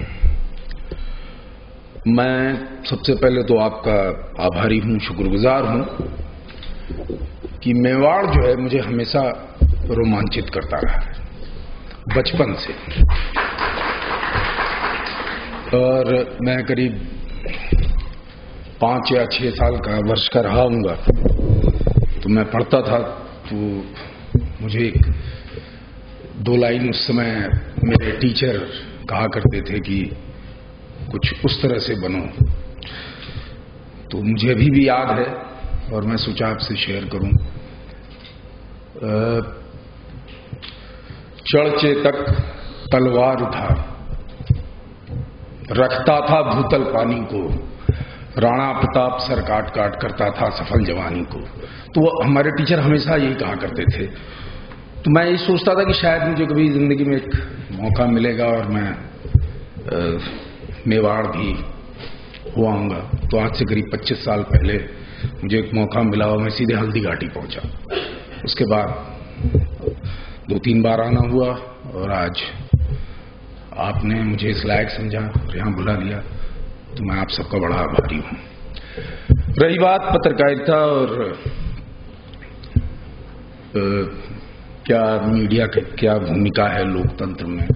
मैं सबसे पहले तो आपका आभारी हूं, शुक्रगुजार हूं कि मेवाड़ जो है मुझे हमेशा रोमांचित करता रहा है बचपन से। और मैं करीब पांच या छह साल का वर्ष का रहा हूंगा, तो मैं पढ़ता था तो मुझे एक दो लाइन उस समय मेरे टीचर कहा करते थे कि कुछ उस तरह से बनो, तो मुझे अभी भी याद है और मैं सोचा आपसे शेयर करूं। चढ़चे तक तलवार उठा, रखता था भूतल पानी को, राणा प्रताप सर काट काट करता था सफल जवानी को। तो वो हमारे टीचर हमेशा यही कहा करते थे। तो मैं ये सोचता था कि शायद मुझे कभी जिंदगी में एक मौका मिलेगा और मैं आ, मेवाड़ भी हुआऊंगा। तो आज से करीब पच्चीस साल पहले मुझे एक मौका मिला और मैं सीधे हल्दी घाटी पहुंचा। उसके बाद दो तीन बार आना हुआ और आज आपने मुझे इस लायक समझा और यहां बुला लिया, तो मैं आप सबका बड़ा आभारी हूं। रही बात पत्रकारिता और आ, क्या मीडिया की क्या भूमिका है लोकतंत्र में,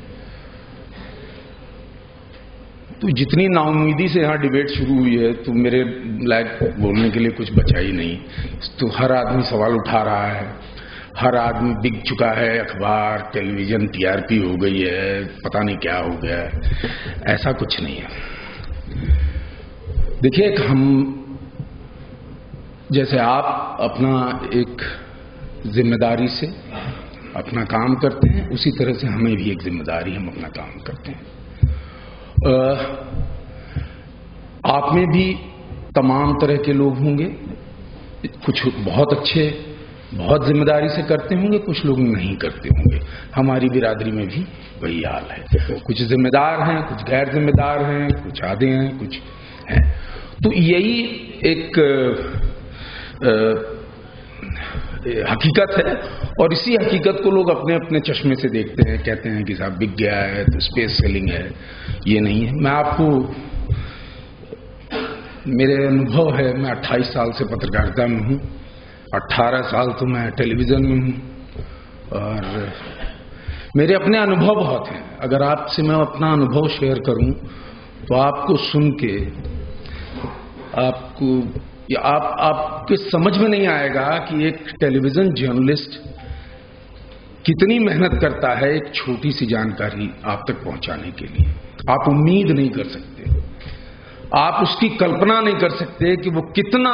तो जितनी नाउम्मीदी से यहाँ डिबेट शुरू हुई है तो मेरे लायक बोलने के लिए कुछ बचा ही नहीं। तो हर आदमी सवाल उठा रहा है, हर आदमी बिक चुका है, अखबार टेलीविजन टीआरपी हो गई है, पता नहीं क्या हो गया है। ऐसा कुछ नहीं है। देखिए, हम जैसे आप अपना एक जिम्मेदारी से अपना काम करते हैं, उसी तरह से हमें भी एक जिम्मेदारी, हम अपना काम करते हैं। आप में भी तमाम तरह के लोग होंगे, कुछ बहुत अच्छे बहुत जिम्मेदारी से करते होंगे, कुछ लोग नहीं करते होंगे। हमारी बिरादरी में भी वही हाल है। कुछ जिम्मेदार हैं, कुछ गैर जिम्मेदार हैं, कुछ आधे हैं, कुछ हैं। तो यही एक आ, हकीकत है और इसी हकीकत को लोग अपने अपने चश्मे से देखते हैं, कहते हैं कि साहब बिक गया है तो स्पेस सेलिंग है। ये नहीं है। मैं आपको मेरे अनुभव है, मैं अट्ठाईस साल से पत्रकारिता में हूं, अट्ठारह साल तो मैं टेलीविजन में हूं और मेरे अपने अनुभव बहुत हैं। अगर आपसे मैं अपना अनुभव शेयर करूं तो आपको सुन के आपको या आप आपके समझ में नहीं आएगा कि एक टेलीविजन जर्नलिस्ट कितनी मेहनत करता है एक छोटी सी जानकारी आप तक पहुंचाने के लिए। आप उम्मीद नहीं कर सकते, आप उसकी कल्पना नहीं कर सकते कि वो कितना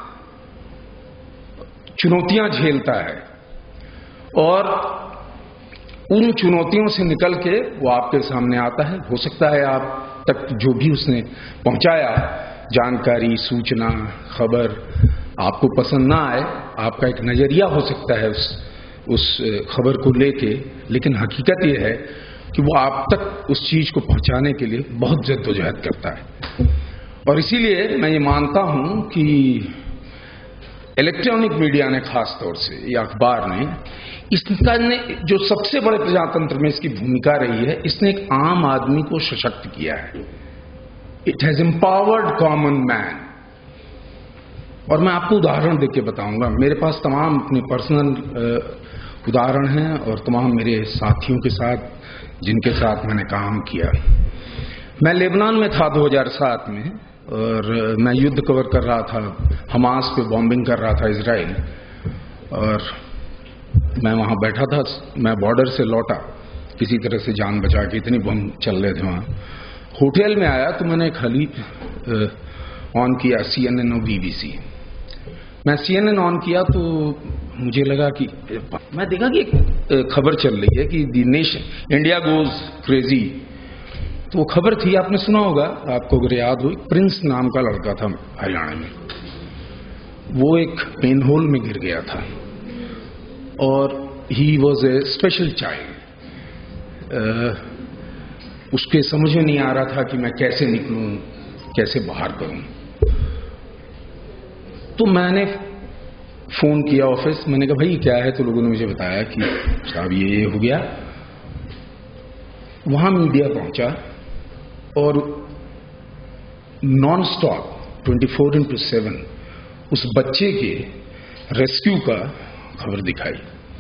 चुनौतियां झेलता है और उन चुनौतियों से निकल के वो आपके सामने आता है। हो सकता है आप तक जो भी उसने पहुंचाया जानकारी, सूचना, खबर आपको पसंद ना आए, आपका एक नजरिया हो सकता है उस उस खबर को लेके, लेकिन हकीकत यह है कि वो आप तक उस चीज को पहुंचाने के लिए बहुत जद्दोजहद करता है। और इसीलिए मैं ये मानता हूं कि इलेक्ट्रॉनिक मीडिया ने खास तौर से या अखबार ने इसका ने जो सबसे बड़े प्रजातंत्र में इसकी भूमिका रही है, इसने एक आम आदमी को सशक्त किया है। It has empowered common man. और मैं आपको उदाहरण देके बताऊंगा। मेरे पास तमाम अपने पर्सनल उदाहरण हैं और तमाम मेरे साथियों के साथ जिनके साथ मैंने काम किया। मैं लेबनान में था दो हज़ार सात में और मैं युद्ध कवर कर रहा था, हमास पे बॉम्बिंग कर रहा था इजराइल, और मैं वहां बैठा था। मैं बॉर्डर से लौटा किसी तरह से जान बचा के, इतनी बम चल रहे थे वहां। होटल में आया तो मैंने खाली ऑन किया सीएनएन और बीबीसी। मैं सीएनएन ऑन किया तो मुझे लगा कि मैं देखा कि एक खबर चल रही है कि the nation India goes crazy. तो वो खबर थी, आपने सुना होगा, आपको अगर याद हो, प्रिंस नाम का लड़का था हरियाणा में, वो एक पेन होल में गिर गया था और he was a special child. उसके समझ में नहीं आ रहा था कि मैं कैसे निकलूं, कैसे बाहर करूं। तो मैंने फोन किया ऑफिस, मैंने कहा भाई क्या है, तो लोगों ने मुझे बताया कि साहब ये ये हो गया। वहां मीडिया पहुंचा और non stop twenty four into seven उस बच्चे के रेस्क्यू का खबर दिखाई।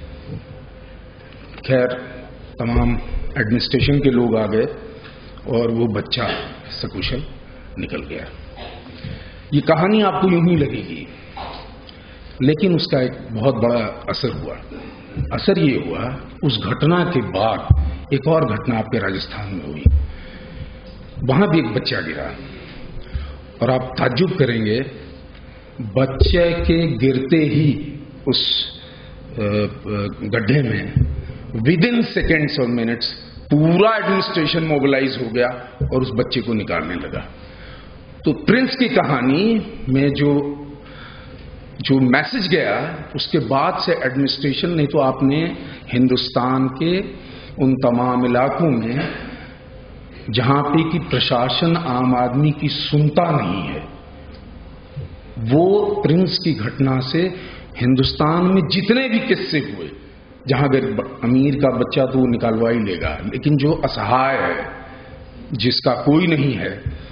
खैर तमाम एडमिनिस्ट्रेशन के लोग आ गए और वो बच्चा सकुशल निकल गया। ये कहानी आपको यूं ही लगेगी, लेकिन उसका एक बहुत बड़ा असर हुआ। असर ये हुआ, उस घटना के बाद एक और घटना आपके राजस्थान में हुई। वहां भी एक बच्चा गिरा और आप ताज्जुब करेंगे, बच्चे के गिरते ही उस गड्ढे में विद इन सेकेंड्स और मिनट्स पूरा एडमिनिस्ट्रेशन मोबिलाइज हो गया और उस बच्चे को निकालने लगा। तो प्रिंस की कहानी में जो जो मैसेज गया, उसके बाद से एडमिनिस्ट्रेशन, नहीं तो आपने हिंदुस्तान के उन तमाम इलाकों में जहां पे कि प्रशासन आम आदमी की सुनता नहीं है, वो प्रिंस की घटना से हिंदुस्तान में जितने भी किस्से हुए, जहां गरीब अमीर का बच्चा तो वो निकालवा ही लेगा, लेकिन जो असहाय है, जिसका कोई नहीं है,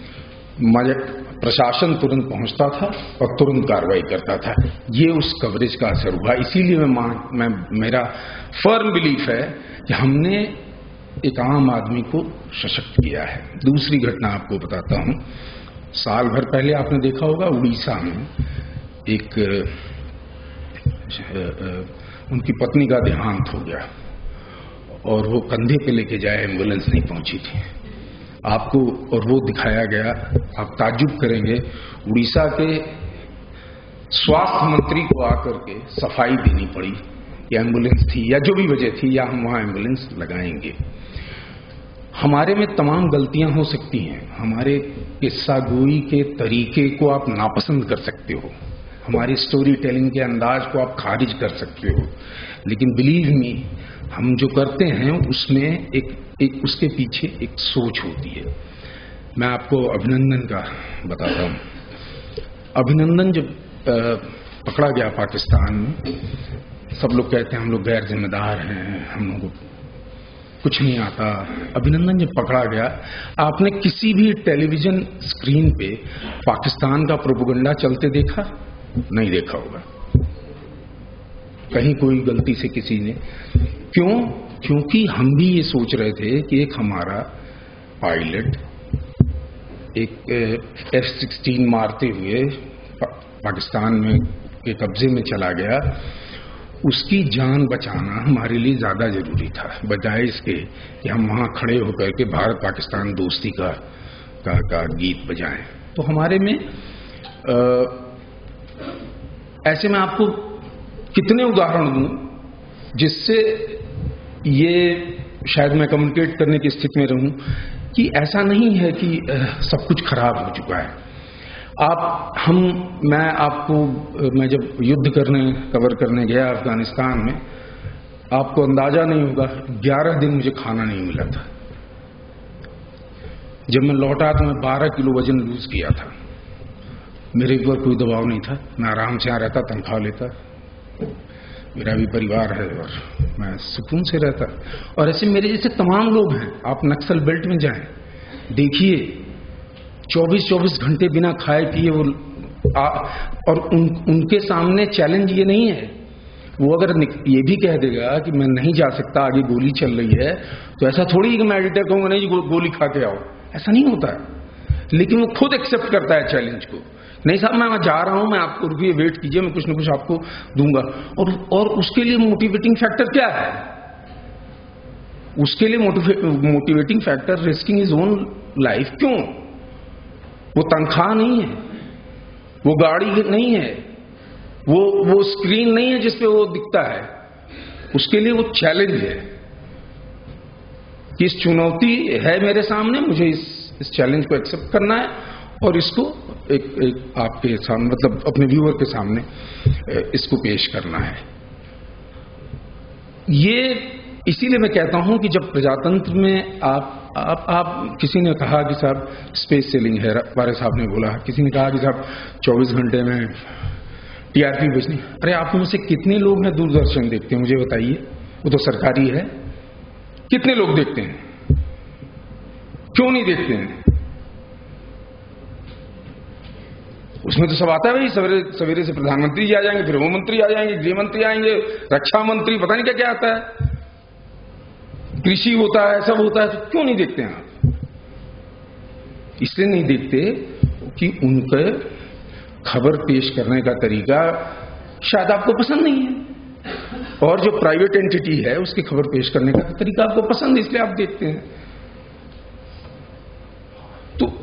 प्रशासन तुरंत पहुंचता था और तुरंत कार्रवाई करता था। ये उस कवरेज का असर हुआ। इसीलिए मैं मान मैं मेरा फर्म बिलीफ है कि हमने एक आम आदमी को सशक्त किया है। दूसरी घटना आपको बताता हूं। साल भर पहले आपने देखा होगा, उड़ीसा में एक उनकी पत्नी का देहांत हो गया और वो कंधे पे लेके जाए, एम्बुलेंस नहीं पहुंची थी आपको, और वो दिखाया गया। आप ताज्जुब करेंगे, उड़ीसा के स्वास्थ्य मंत्री को आकर के सफाई देनी पड़ी कि एम्बुलेंस थी या जो भी वजह थी, या हम वहां एम्बुलेंस लगाएंगे। हमारे में तमाम गलतियां हो सकती हैं। हमारे किस्सा गोई के तरीके को आप नापसंद कर सकते हो, हमारी स्टोरी टेलिंग के अंदाज को आप खारिज कर सकते हो, लेकिन बिलीव मी, हम जो करते हैं उसमें एक एक उसके पीछे एक सोच होती है। मैं आपको अभिनंदन का बताता हूं। अभिनंदन जब पकड़ा गया पाकिस्तान में, सब लोग कहते हैं हम लोग गैर जिम्मेदार हैं, हम लोगों को कुछ नहीं आता। अभिनंदन जब पकड़ा गया, आपने किसी भी टेलीविजन स्क्रीन पे पाकिस्तान का प्रोपेगेंडा चलते देखा? नहीं देखा होगा। कहीं कोई गलती से किसी ने, क्यों? क्योंकि हम भी ये सोच रहे थे कि एक हमारा पायलट एक एफ सिक्सटीन मारते हुए पा, पाकिस्तान में के कब्जे में चला गया, उसकी जान बचाना हमारे लिए ज्यादा जरूरी था, बजाय इसके कि हम वहां खड़े होकर के भारत पाकिस्तान दोस्ती का का, का गीत बजाएं। तो हमारे में आ, ऐसे में आपको कितने उदाहरण दूं जिससे ये शायद मैं कम्युनिकेट करने की स्थिति में रहूं कि ऐसा नहीं है कि सब कुछ खराब हो चुका है। आप हम मैं आपको मैं जब युद्ध करने कवर करने गया अफगानिस्तान में, आपको अंदाजा नहीं होगा, ग्यारह दिन मुझे खाना नहीं मिला था। जब मैं लौटा तो मैं बारह किलो वजन लूज किया था। मेरे ऊपर कोई दबाव नहीं था, मैं आराम से यहाँ रहता, तनख्वाह लेता, मेरा भी परिवार है और मैं सुकून से रहता। और ऐसे मेरे जैसे तमाम लोग हैं। आप नक्सल बेल्ट में जाएं, देखिए चौबीस चौबीस घंटे बिना खाए पिए वो आ, और उन, उनके सामने चैलेंज ये नहीं है। वो अगर ये भी कह देगा कि मैं नहीं जा सकता, आगे गोली चल रही है, तो ऐसा थोड़ी कि मैं एडिटर कहूंगा नहीं गो, गोली खा के आओ, ऐसा नहीं होता है। लेकिन वो खुद एक्सेप्ट करता है चैलेंज को। नहीं साहब मैं जा रहा हूं, मैं आपको रुकिए, वेट कीजिए, मैं कुछ ना कुछ आपको दूंगा। और और उसके लिए मोटिवेटिंग फैक्टर क्या है? उसके लिए motivating factor risking his own life. क्यों? वो तनख्वाह नहीं है, वो गाड़ी नहीं है, वो वो स्क्रीन नहीं है जिसपे वो दिखता है। उसके लिए वो चैलेंज है कि इस चुनौती है मेरे सामने, मुझे इस इस चैलेंज को एक्सेप्ट करना है और इसको एक, एक आपके सामने, मतलब अपने व्यूअर के सामने इसको पेश करना है। ये इसीलिए मैं कहता हूं कि जब प्रजातंत्र में आप आप आप किसी ने कहा कि साहब स्पेस सेलिंग है, वारे साहब ने बोला, किसी ने कहा कि साहब चौबीस घंटे में टीआरपी बेचनी। अरे आप में से कितने लोग हैं दूरदर्शन देखते हैं, मुझे बताइए, वो तो सरकारी है। कितने लोग देखते हैं? क्यों नहीं देखते हैं? उसमें तो सब आता है भाई, सवेरे सवेरे से प्रधानमंत्री जी आ जाएंगे, फिर होम मंत्री आ जाएंगे, गृह मंत्री आएंगे, रक्षा मंत्री, पता नहीं क्या क्या आता है, कृषि होता है, सब होता है। तो क्यों नहीं देखते हैं आप? इसलिए नहीं देखते कि उनके खबर पेश करने का तरीका शायद आपको पसंद नहीं है, और जो प्राइवेट एंटिटी है उसकी खबर पेश करने का तरीका आपको पसंद है, इसलिए आप देखते हैं। तो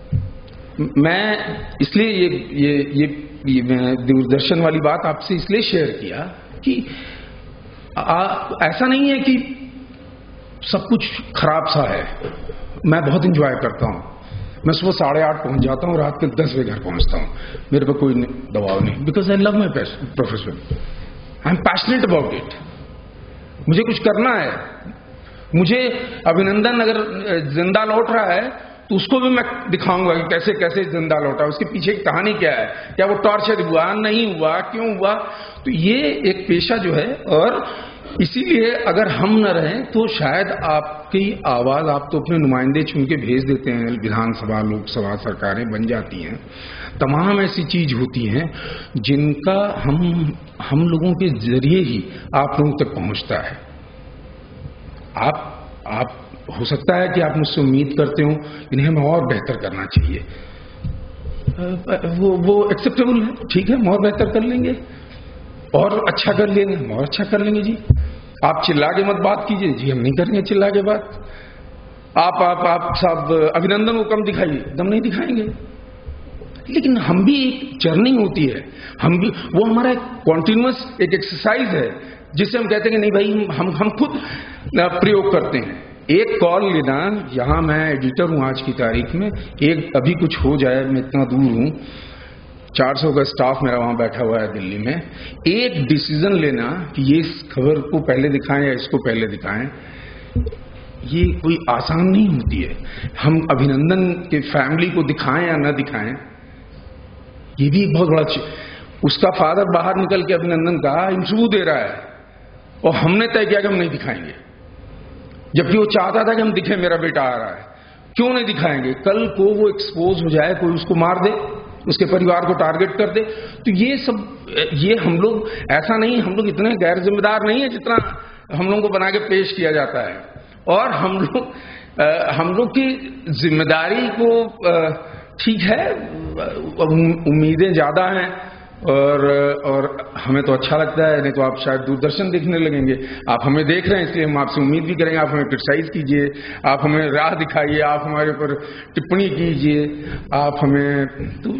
मैं इसलिए ये ये ये, ये मैं दूरदर्शन वाली बात आपसे इसलिए शेयर किया कि आ, ऐसा नहीं है कि सब कुछ खराब सा है। मैं बहुत इंजॉय करता हूं। मैं सुबह साढ़े आठ पहुंच जाता हूं, रात के दस बजे घर पहुंचता हूं। मेरे पर कोई दबाव नहीं, because I love my profession, I am passionate about it. मुझे कुछ करना है। मुझे अभिनंदन अगर जिंदा लौट रहा है तो उसको भी मैं दिखाऊंगा कि कैसे कैसे जिंदा लौटा, उसके पीछे की कहानी क्या है, क्या वो टॉर्चर हुआ, नहीं हुआ, क्यों हुआ। तो ये एक पेशा जो है, और इसीलिए अगर हम न रहें तो शायद आपकी आवाज, आप तो अपने नुमाइंदे चुन के भेज देते हैं, विधानसभा, लोकसभा, सरकारें बन जाती हैं, तमाम ऐसी चीज होती हैं जिनका हम हम लोगों के जरिए ही आप लोगों तक पहुंचता है। आप आप हो सकता है कि आप मुझसे उम्मीद करते हो इन्हें हमें और बेहतर करना चाहिए, वो वो एक्सेप्टेबल है, ठीक है, हम और बेहतर कर लेंगे, और अच्छा कर लेंगे, हम और अच्छा कर लेंगे जी। आप चिल्ला के मत बात कीजिए जी, हम नहीं करेंगे चिल्ला के बात। आप आप आप सब अभिनंदन को कम दिखाइए, दम नहीं दिखाएंगे। लेकिन हम भी एक जर्नी होती है, हम भी, वो हमारा कॉन्टिन्यूअस एक एक्सरसाइज है जिससे हम कहते हैं कि नहीं भाई, हम हम खुद प्रयोग करते हैं। एक कॉल लेना, यहां मैं एडिटर हूं आज की तारीख में, एक अभी कुछ हो जाए, मैं इतना दूर हूं, चार सौ का स्टाफ मेरा वहां बैठा हुआ है दिल्ली में, एक डिसीजन लेना कि ये इस खबर को पहले दिखाएं या इसको पहले दिखाएं, ये कोई आसान नहीं होती है। हम अभिनंदन के फैमिली को दिखाएं या ना दिखाएं, ये भी बहुत बड़ा चीज। उसका फादर बाहर निकल के अभिनंदन का इंटरव्यू दे रहा है, और हमने तय किया कि हम नहीं दिखाएंगे, जबकि वो चाहता था कि हम दिखे, मेरा बेटा आ रहा है। क्यों नहीं दिखाएंगे? कल को वो एक्सपोज हो जाए, कोई उसको मार दे, उसके परिवार को टारगेट कर दे। तो ये सब, ये हम लोग ऐसा नहीं, हम लोग इतने गैर जिम्मेदार नहीं है जितना हम लोगों को बना के पेश किया जाता है। और हम लोग हम लोग की जिम्मेदारी को, ठीक है, उम्मीदें ज्यादा हैं, और और हमें तो अच्छा लगता है, नहीं तो आप शायद दूरदर्शन देखने लगेंगे। आप हमें देख रहे हैं इसलिए हम आपसे उम्मीद भी करेंगे, आप हमें क्रिटिसाइज कीजिए, आप हमें राह दिखाइए, आप हमारे ऊपर टिप्पणी कीजिए, आप हमें, तो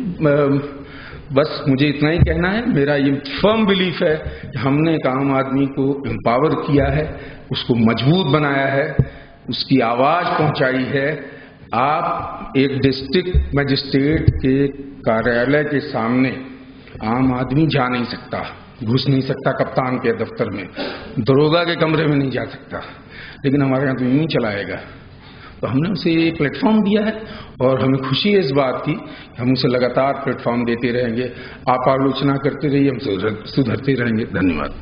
बस मुझे इतना ही कहना है। मेरा ये फर्म बिलीफ है कि हमने एक आम आदमी को एम्पावर किया है, उसको मजबूत बनाया है, उसकी आवाज पहुंचाई है। आप एक डिस्ट्रिक्ट मजिस्ट्रेट के कार्यालय के सामने आम आदमी जा नहीं सकता, घुस नहीं सकता, कप्तान के दफ्तर में, दरोगा के कमरे में नहीं जा सकता, लेकिन हमारे यहाँ तो यूं ही चलाएगा। तो हमने उसे ये प्लेटफॉर्म दिया है, और हमें खुशी है इस बात की कि हम उसे लगातार प्लेटफॉर्म देते रहेंगे। आप आलोचना करते रहिए, हम सुधरते रहेंगे। धन्यवाद।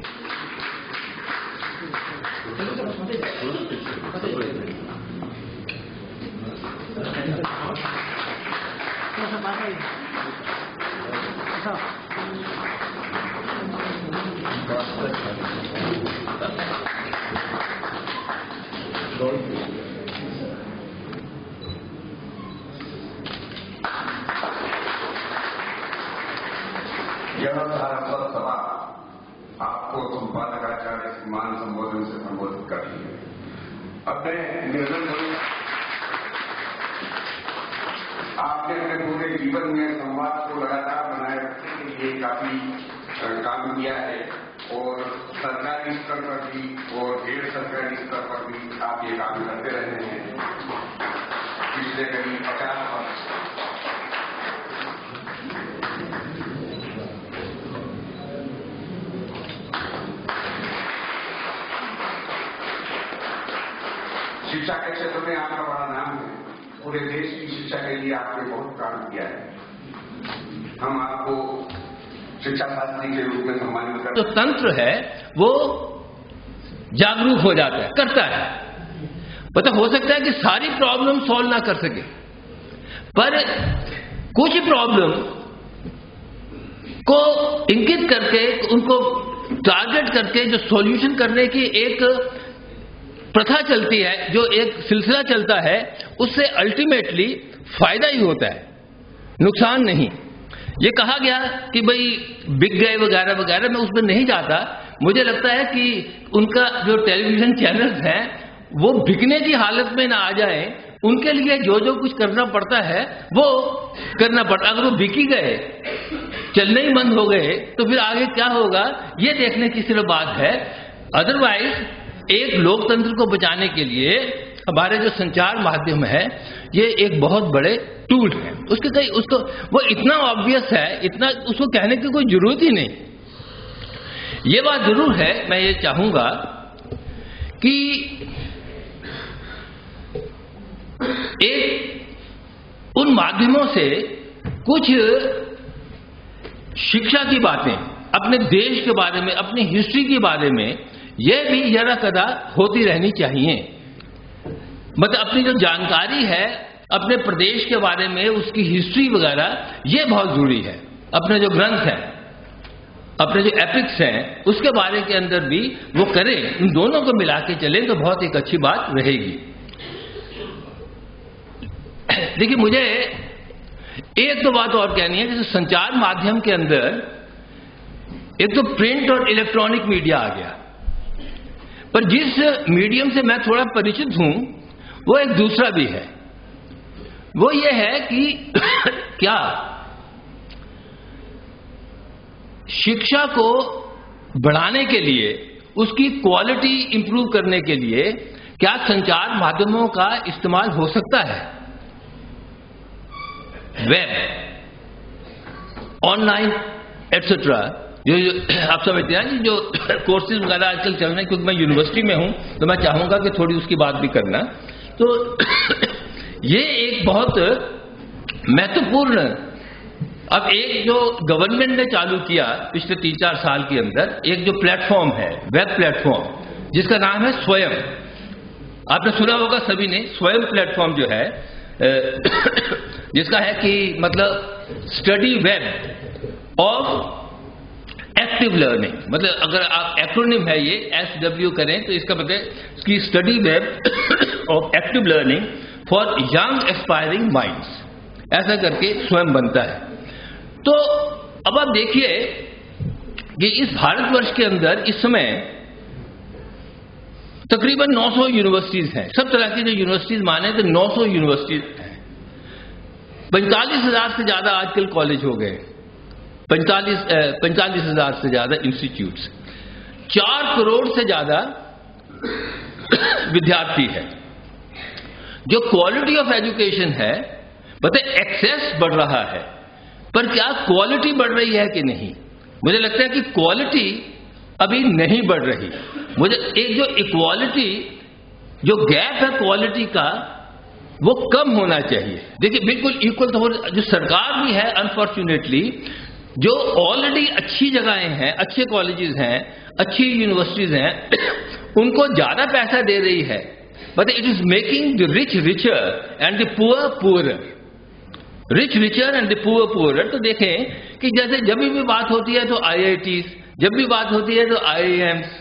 यह भारत सभा आपको संपादकाचार्य मान संबोधन से संबोधित कर रही है। अपने निवेदन में आपने अपने पूरे जीवन में संवाद को लगातार बनाए रखने के लिए काफी काम किया है, और सरकारी स्तर पर भी और गैर सरकारी स्तर पर भी आप ये काम करते रहे हैं पिछले करीब पचास वर्ष। शिक्षा के क्षेत्र में आपका बड़ा नाम है, पूरे देश की शिक्षा के लिए आपने बहुत काम किया है। हम आपको शिक्षा शास्त्री के रूप में सम्मानित करते हैं। तो तंत्र है वो जागरूक हो जाता है, करता है। पता हो सकता है कि सारी प्रॉब्लम सॉल्व ना कर सके, पर कुछ प्रॉब्लम को इंगित करके, उनको टारगेट करके जो सॉल्यूशन करने की एक प्रथा चलती है, जो एक सिलसिला चलता है, उससे अल्टीमेटली फायदा ही होता है, नुकसान नहीं। ये कहा गया कि भाई बिक गए वगैरह वगैरह, मैं उसमें नहीं जाता। मुझे लगता है कि उनका जो टेलीविजन चैनल्स हैं वो बिकने की हालत में ना आ जाए, उनके लिए जो जो कुछ करना पड़ता है वो करना पड़ता। अगर वो बिक ही गए, चलने ही बंद हो गए, तो फिर आगे क्या होगा ये देखने की सिर्फ बात है। अदरवाइज एक लोकतंत्र को बचाने के लिए हमारे जो संचार माध्यम है ये एक बहुत बड़े टूल है। उसके कई उसको वो इतना ऑब्वियस है, इतना उसको कहने की कोई जरूरत ही नहीं। ये बात जरूर है, मैं ये चाहूंगा कि एक उन माध्यमों से कुछ शिक्षा की बातें, अपने देश के बारे में, अपनी हिस्ट्री के बारे में, यह भी जरा कदा होती रहनी चाहिए। मतलब अपनी जो जानकारी है अपने प्रदेश के बारे में, उसकी हिस्ट्री वगैरह, ये बहुत जरूरी है। अपने जो ग्रंथ हैं, अपने जो एपिक्स हैं, उसके बारे के अंदर भी वो करें। इन दोनों को मिला के चलें तो बहुत एक अच्छी बात रहेगी। देखिए, मुझे एक तो बात और कहनी है, जैसे संचार माध्यम के अंदर एक तो प्रिंट और इलेक्ट्रॉनिक मीडिया आ गया, पर जिस मीडियम से मैं थोड़ा परिचित हूं वो एक दूसरा भी है। वो ये है कि क्या शिक्षा को बढ़ाने के लिए, उसकी क्वालिटी इंप्रूव करने के लिए क्या संचार माध्यमों का इस्तेमाल हो सकता है? वेब, ऑनलाइन एटसेट्रा, जो, जो आप समझते हैं जो कोर्सेज वगैरह आजकल चल रहे हैं, क्योंकि मैं यूनिवर्सिटी में हूं तो मैं चाहूंगा कि थोड़ी उसकी बात भी करना। तो ये एक बहुत महत्वपूर्ण, अब एक जो गवर्नमेंट ने चालू किया पिछले तीन चार साल के अंदर, एक जो प्लेटफॉर्म है, वेब प्लेटफॉर्म, जिसका नाम है स्वयं। आपने सुना होगा सभी ने, स्वयं प्लेटफॉर्म जो है, जिसका है कि मतलब study web of active learning, मतलब अगर आप एक्रोनिम है ये एस डब्ल्यू करें तो इसका मतलब कि study web of active learning for young aspiring minds, ऐसा करके स्वयं बनता है। तो अब आप देखिए कि इस भारतवर्ष के अंदर इस समय तकरीबन नौ सौ यूनिवर्सिटीज हैं, सब तरह की जो यूनिवर्सिटीज माने तो नौ सौ यूनिवर्सिटीज हैं। पैंतालीस हजार से ज्यादा आजकल कॉलेज हो गए, पैंतालीस पैंतालीस हजार से ज्यादा इंस्टीट्यूट्स, चार करोड़ से ज्यादा विद्यार्थी है। जो क्वालिटी ऑफ एजुकेशन है, मतलब एक्सेस बढ़ रहा है, पर क्या क्वालिटी बढ़ रही है कि नहीं? मुझे लगता है कि क्वालिटी अभी नहीं बढ़ रही। मुझे एक जो इक्वालिटी, जो गैप है क्वालिटी का, वो कम होना चाहिए। देखिए, बिल्कुल इक्वल तो हो, जो सरकार भी है अनफॉर्चुनेटली, जो ऑलरेडी अच्छी जगहें हैं, अच्छे कॉलेजेस हैं, अच्छी यूनिवर्सिटीज हैं, उनको ज्यादा पैसा दे रही है, but it is making the rich richer and the poor poorer, rich richer and the poor poorer. तो देखें कि जैसे जब भी बात होती है तो आई आई टीज, जब भी बात होती है तो आई आई एम्स,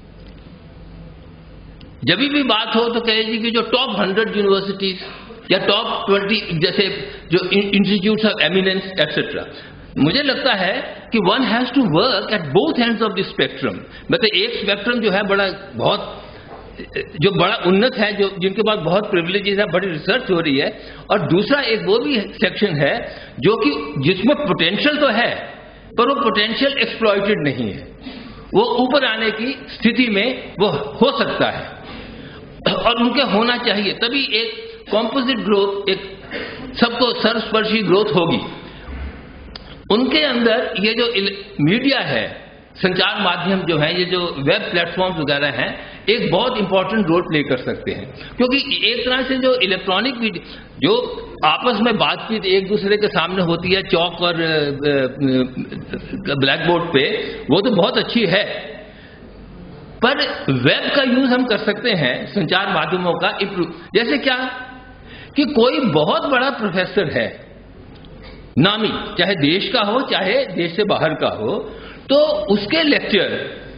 जब भी बात हो तो कहेगी कि जो टॉप हंड्रेड यूनिवर्सिटीज या टॉप ट्वेंटी जैसे जो इंस्टीट्यूट्स ऑफ एमिनेंस एक्सेट्रा। मुझे लगता है कि one has to work at both ends of the spectrum. मतलब एक स्पेक्ट्रम जो है बड़ा बहुत जो बड़ा उन्नत है, जो जिनके पास बहुत प्रिविलेजेस है, बड़ी रिसर्च हो रही है, और दूसरा एक वो भी सेक्शन है जो कि जिसमें पोटेंशियल तो है पर वो पोटेंशियल एक्सप्लॉइटेड नहीं है, वो ऊपर आने की स्थिति में वो हो सकता है और उनके होना चाहिए, तभी एक कॉम्पोजिट ग्रोथ, एक सबको सर्वस्पर्शी ग्रोथ होगी। उनके अंदर ये जो मीडिया है, संचार माध्यम जो है, ये जो वेब प्लेटफॉर्म्स वगैरह हैं, एक बहुत इंपॉर्टेंट रोल प्ले कर सकते हैं, क्योंकि एक तरह से जो इलेक्ट्रॉनिक जो आपस में बातचीत एक दूसरे के सामने होती है चौक और ब्लैक बोर्ड पे, वो तो बहुत अच्छी है, पर वेब का यूज हम कर सकते हैं संचार माध्यमों का इम्प्रूव। जैसे क्या कि कोई बहुत बड़ा प्रोफेसर है नामी, चाहे देश का हो चाहे देश से बाहर का हो, तो उसके लेक्चर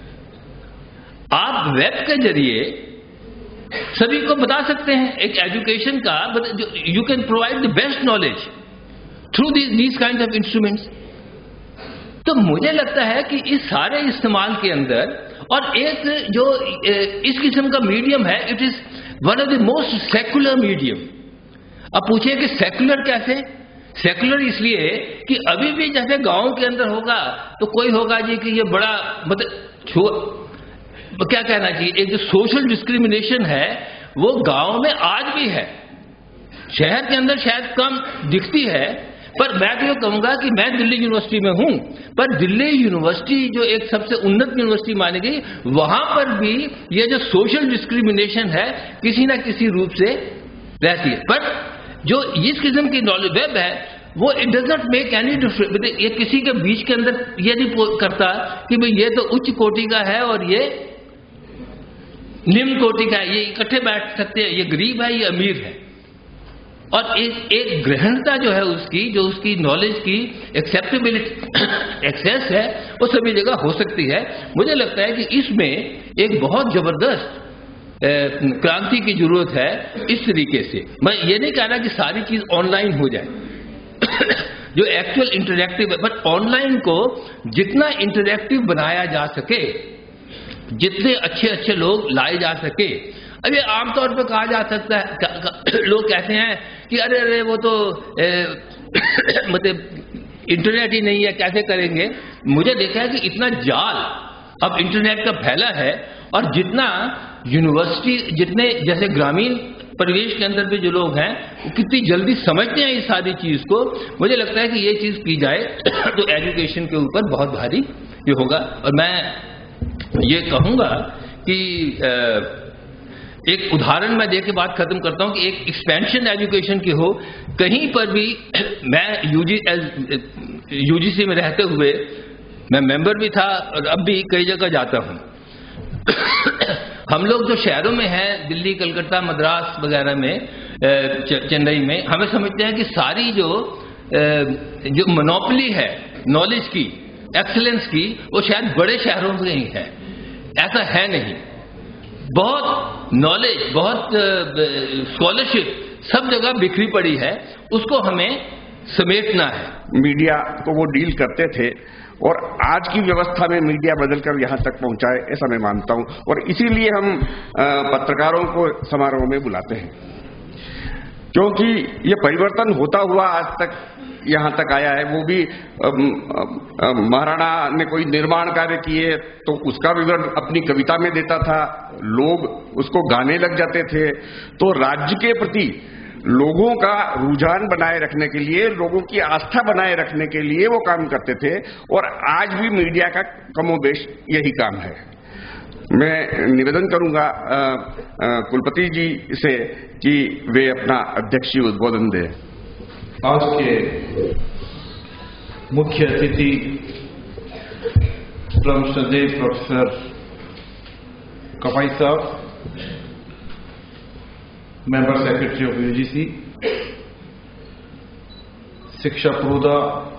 आप वेब के जरिए सभी को बता सकते हैं। एक एजुकेशन का you can provide the best knowledge through these kind of instruments. तो मुझे लगता है कि इस सारे इस्तेमाल के अंदर, और एक जो इस किस्म का मीडियम है, it is one of the most secular medium. अब पूछिए कि सेकुलर कैसे? सेकुलर इसलिए कि अभी भी जैसे गांव के अंदर होगा तो कोई होगा जी कि ये बड़ा मतलब क्या कहना चाहिए, एक जो सोशल डिस्क्रिमिनेशन है वो गांव में आज भी है, शहर के अंदर शायद कम दिखती है, पर मैं तो ये कहूंगा कि मैं दिल्ली यूनिवर्सिटी में हूं, पर दिल्ली यूनिवर्सिटी जो एक सबसे उन्नत यूनिवर्सिटी मानी गई, वहां पर भी ये जो सोशल डिस्क्रिमिनेशन है किसी ना किसी रूप से रहती है। पर जो इस किस्म की नॉलेज वेब है वो it does not make any difference, ये किसी के बीच के अंदर ये नहीं करता कि भाई ये तो उच्च कोटि का है और ये निम्न कोटि का है, ये इकट्ठे बैठ सकते हैं, ये गरीब है ये अमीर है। और एक एक ग्रहणता जो है उसकी, जो उसकी नॉलेज की एक्सेप्टेबिलिटी एक्सेस है, वो सभी जगह हो सकती है। मुझे लगता है कि इसमें एक बहुत जबरदस्त क्रांति की जरूरत है। इस तरीके से मैं ये नहीं कह रहा कि सारी चीज ऑनलाइन हो जाए जो एक्चुअल इंटरैक्टिव है, बट ऑनलाइन को जितना इंटरैक्टिव बनाया जा सके, जितने अच्छे अच्छे लोग लाए जा सके। अब ये आमतौर पर कहा जा सकता है, लोग कहते हैं कि अरे अरे वो तो मतलब इंटरनेट ही नहीं है, कैसे करेंगे। मुझे देखा है कि इतना जाल अब इंटरनेट का फैला है, और जितना यूनिवर्सिटी, जितने जैसे ग्रामीण परिवेश के अंदर भी जो लोग हैं वो कितनी जल्दी समझते हैं इस सारी चीज को। मुझे लगता है कि ये चीज की जाए तो एजुकेशन के ऊपर बहुत भारी ये होगा। और मैं ये कहूंगा कि एक उदाहरण मैं दे के बात खत्म करता हूं कि एक एक्सपेंशन एजुकेशन की हो। कहीं पर भी मैं यूजी यूजीसी में रहते हुए मैं मेंबर भी था और अब भी कई जगह जाता हूं। हम लोग जो शहरों में हैं, दिल्ली, कलकत्ता, मद्रास वगैरह में, चेन्नई में, हमें समझते हैं कि सारी जो जो मोनोपोली है नॉलेज की, एक्सीलेंस की, वो शायद बड़े शहरों में ही है। ऐसा है नहीं। बहुत नॉलेज, बहुत स्कॉलरशिप सब जगह बिखरी पड़ी है, उसको हमें समेटना है। मीडिया को वो डील करते थे और आज की व्यवस्था में मीडिया बदलकर यहां तक पहुंचाए, ऐसा मैं मानता हूं। और इसीलिए हम पत्रकारों को समारोह में बुलाते हैं, क्योंकि ये परिवर्तन होता हुआ आज तक यहां तक आया है। वो भी महाराणा ने कोई निर्माण कार्य किए तो उसका विवरण अपनी कविता में देता था, लोग उसको गाने लग जाते थे। तो राज्य के प्रति लोगों का रुझान बनाए रखने के लिए, लोगों की आस्था बनाए रखने के लिए वो काम करते थे। और आज भी मीडिया का कमोबेश यही काम है। मैं निवेदन करूंगा कुलपति जी से कि वे अपना अध्यक्षीय उद्बोधन दें। आज के मुख्य अतिथि परम श्रद्धेय प्रोफेसर कपाई साहब, मेंबर सेक्रेटरी ऑफ यूजीसी, शिक्षा प्रोदा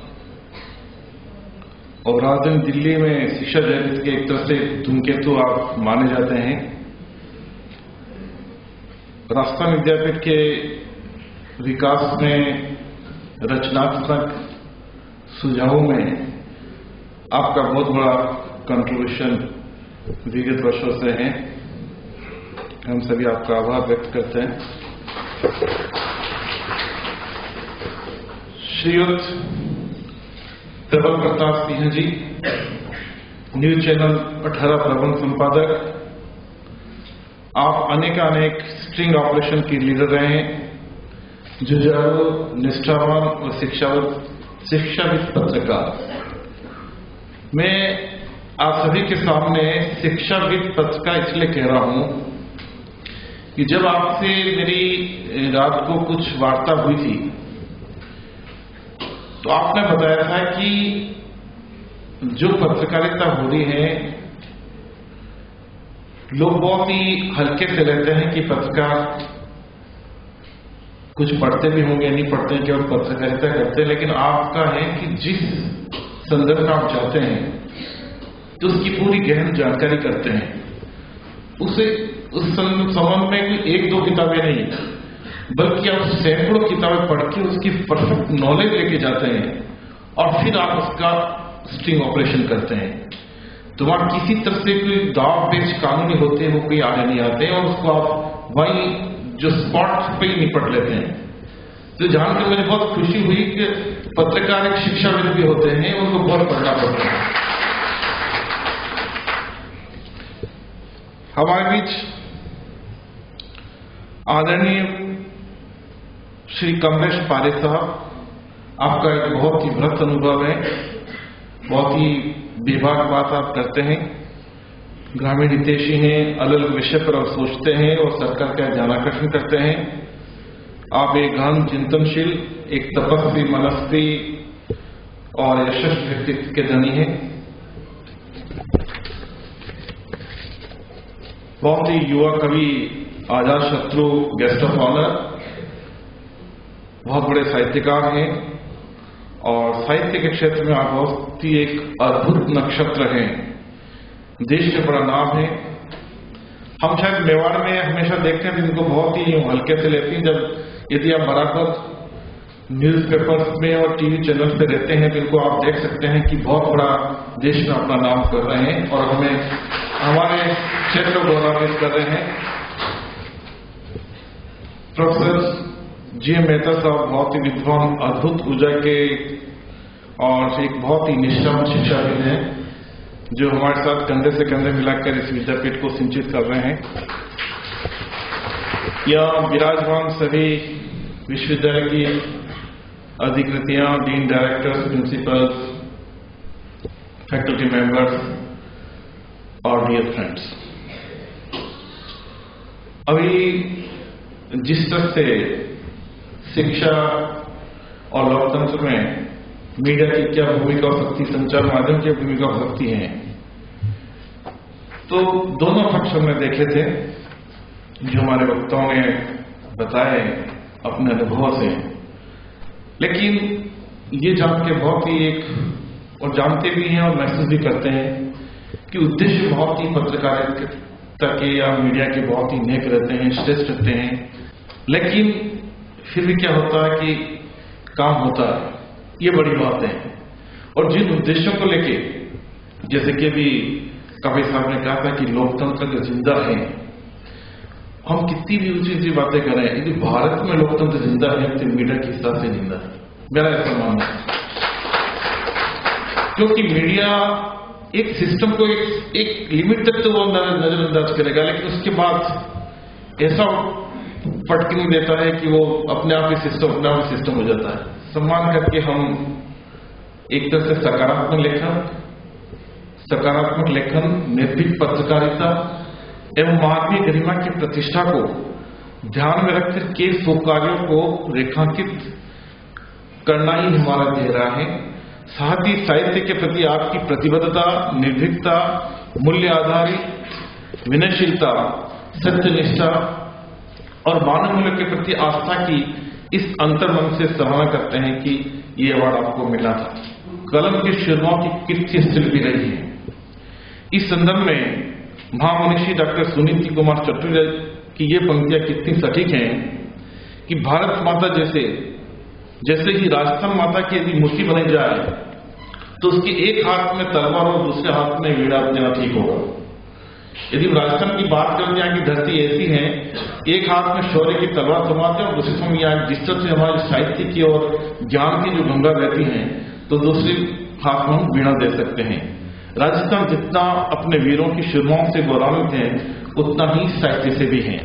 और राजधानी दिल्ली में शिक्षा जगत के एक तरह से धूमकेतु आप माने जाते हैं। राजस्थान विद्यापीठ के विकास में, रचनात्मक सुझावों में आपका बहुत बड़ा कंट्रीब्यूशन विगत वर्षों से है। हम सभी आपका आभार व्यक्त करते हैं। श्रीयुत प्रबल प्रताप सिंह जी, न्यूज चैनल अठारह प्रबंध संपादक, आप अनेकानेक स्ट्रिंग ऑपरेशन की लीडर रहे हैं, जुझारू, निष्ठावान और शिक्षाविद शिक्षाविद पत्रकार। मैं आप सभी के सामने शिक्षाविद पद का इसलिए कह रहा हूं कि जब आपसे मेरी रात को कुछ वार्ता हुई थी तो आपने बताया था कि जो पत्रकारिता हो रही है लोग बहुत ही हल्के से लेते हैं कि पत्रकार कुछ पढ़ते भी होंगे, नहीं पढ़ते हैं, केवल पत्रकारिता करते हैं। लेकिन आपका है कि जिस संदर्भ में आप जाते हैं तो उसकी पूरी गहन जानकारी करते हैं, उसे उस संबंध में कोई एक दो किताबें नहीं बल्कि आप सैकड़ों किताबें पढ़ के उसकी परफेक्ट नॉलेज लेके जाते हैं और फिर आप उसका स्ट्रिंग ऑपरेशन करते हैं। तो वहां किसी तरह से कोई दाव पेच कानूनी होते हैं वो कोई आगे नहीं आते हैं और उसको आप वहीं जो स्पॉट पे ही निपट लेते हैं। तो जान के मुझे बहुत खुशी हुई कि पत्रकार एक शिक्षाविद भी होते हैं, उनको बहुत पढ़ना पड़ता है। हमारे बीच आदरणीय श्री कमलेश पारे साहब, आपका एक बहुत ही वृहत अनुभव है, बहुत ही बेबाक बात आप करते हैं, ग्रामीण हितैषी हैं, अलग अलग विषय पर आप सोचते हैं और सरकार का ध्यान आकर्षण करते हैं। आप एक गहन चिंतनशील, एक तपस्वी, मनस्वी और यशस्वी व्यक्तित्व के धनी हैं। बहुत ही युवा कवि, आजाद शत्रु, गेस्ट ऑफ ऑनर, बहुत बड़े साहित्यकार हैं और साहित्य के क्षेत्र में आप बहुत ही एक अद्भुत नक्षत्र हैं। देश में बड़ा नाम है। हम शायद मेवाड़ में हमेशा देखते हैं जिनको बहुत ही हल्के से लेते हैं। जब यदि आप बराबर न्यूज़पेपर्स में और टीवी चैनल पे रहते हैं तो इनको आप देख सकते हैं कि बहुत बड़ा देश में अपना नाम कर रहे हैं और हमें हमारे क्षेत्र को गौरवान्वित कर रहे हैं। प्रोफेसर जी एम मेहता साहब बहुत ही विद्वान, अद्भुत ऊर्जा के और एक बहुत ही निष्ठावान शिक्षाविद हैं जो हमारे साथ कंधे से कंधे मिलाकर इस विद्यापीठ को सिंचित कर रहे हैं। यहाँ विराजमान सभी विश्वविद्यालय की अधिकृतियां, dean, directors, principals, faculty members और डियर फ्रेंड्स, अभी जिस तरह से शिक्षा और लोकतंत्र में मीडिया की क्या भूमिका हो सकती, संचार माध्यम की भूमिका हो सकती है, तो दोनों पक्ष हमने देखे थे जो हमारे वक्ताओं ने बताए अपने अनुभव से। लेकिन ये जान के बहुत ही एक, और जानते भी हैं और महसूस भी करते हैं कि उद्देश्य बहुत ही पत्रकारिता के या मीडिया के बहुत ही नेक रहते हैं, श्रेष्ठ रहते हैं। लेकिन फिर भी क्या होता है कि काम होता है, ये बड़ी बात है। और जिन उद्देश्यों को लेके, जैसे कि अभी कबीर साहब ने कहा था कि लोकतंत्र का जिंदा है, हम कितनी भी ऊंची ऊंची बातें करें, यदि भारत में लोकतंत्र जिंदा है तो मीडिया किस हिसाब से जिंदा है, मेरा ऐसा मानना है। क्योंकि मीडिया एक सिस्टम को एक, एक लिमिट तक तो वो नजरअंदाज करेगा, लेकिन उसके बाद ऐसा पटक नहीं देता है कि वो अपने आप ही सिस्टम अपने आप सिस्टम हो जाता है। सम्मान करके हम एक तरह से सकारात्मक लेखन सकारात्मक लेखन निर्भीक पत्रकारिता एवं मानवीय गरिमा की प्रतिष्ठा को ध्यान में रखकर के सो कार्यों को रेखांकित करना ही हमारा ध्येय रहा है। साथ ही साहित्य के प्रति आपकी प्रतिबद्धता, निर्भीकता, मूल्य आधारित विनयशीलता, सत्यनिष्ठा और मानव मूल्य के प्रति आस्था की इस अंतर्मन से सराहना करते हैं कि ये अवार्ड आपको मिला था। कलम की शुरुआत की कितनी स्थिल भी रही है। इस संदर्भ में महामनीषी डॉक्टर सुनीति कुमार चटर्जी की ये पंक्तियां कितनी सटीक हैं कि भारत माता जैसे जैसे ही राजस्थान माता की यदि मूर्ति बनाई जाए तो उसके एक हाथ में तलवार और दूसरे हाथ में वीणा देना ठीक होगा। यदि राजस्थान की बात करें, यहाँ की धरती ऐसी है, एक हाथ में शौर्य की तलवार थमाते हैं और दूसरे समय यहाँ जिस तरह से हमारे साहित्य की और ज्ञान की जो गंगा रहती है तो दूसरे हाथ में हम वीणा दे सकते हैं। राजस्थान जितना अपने वीरों की शुरुआत से गौरवान्वित है उतना ही साहित्य से भी है।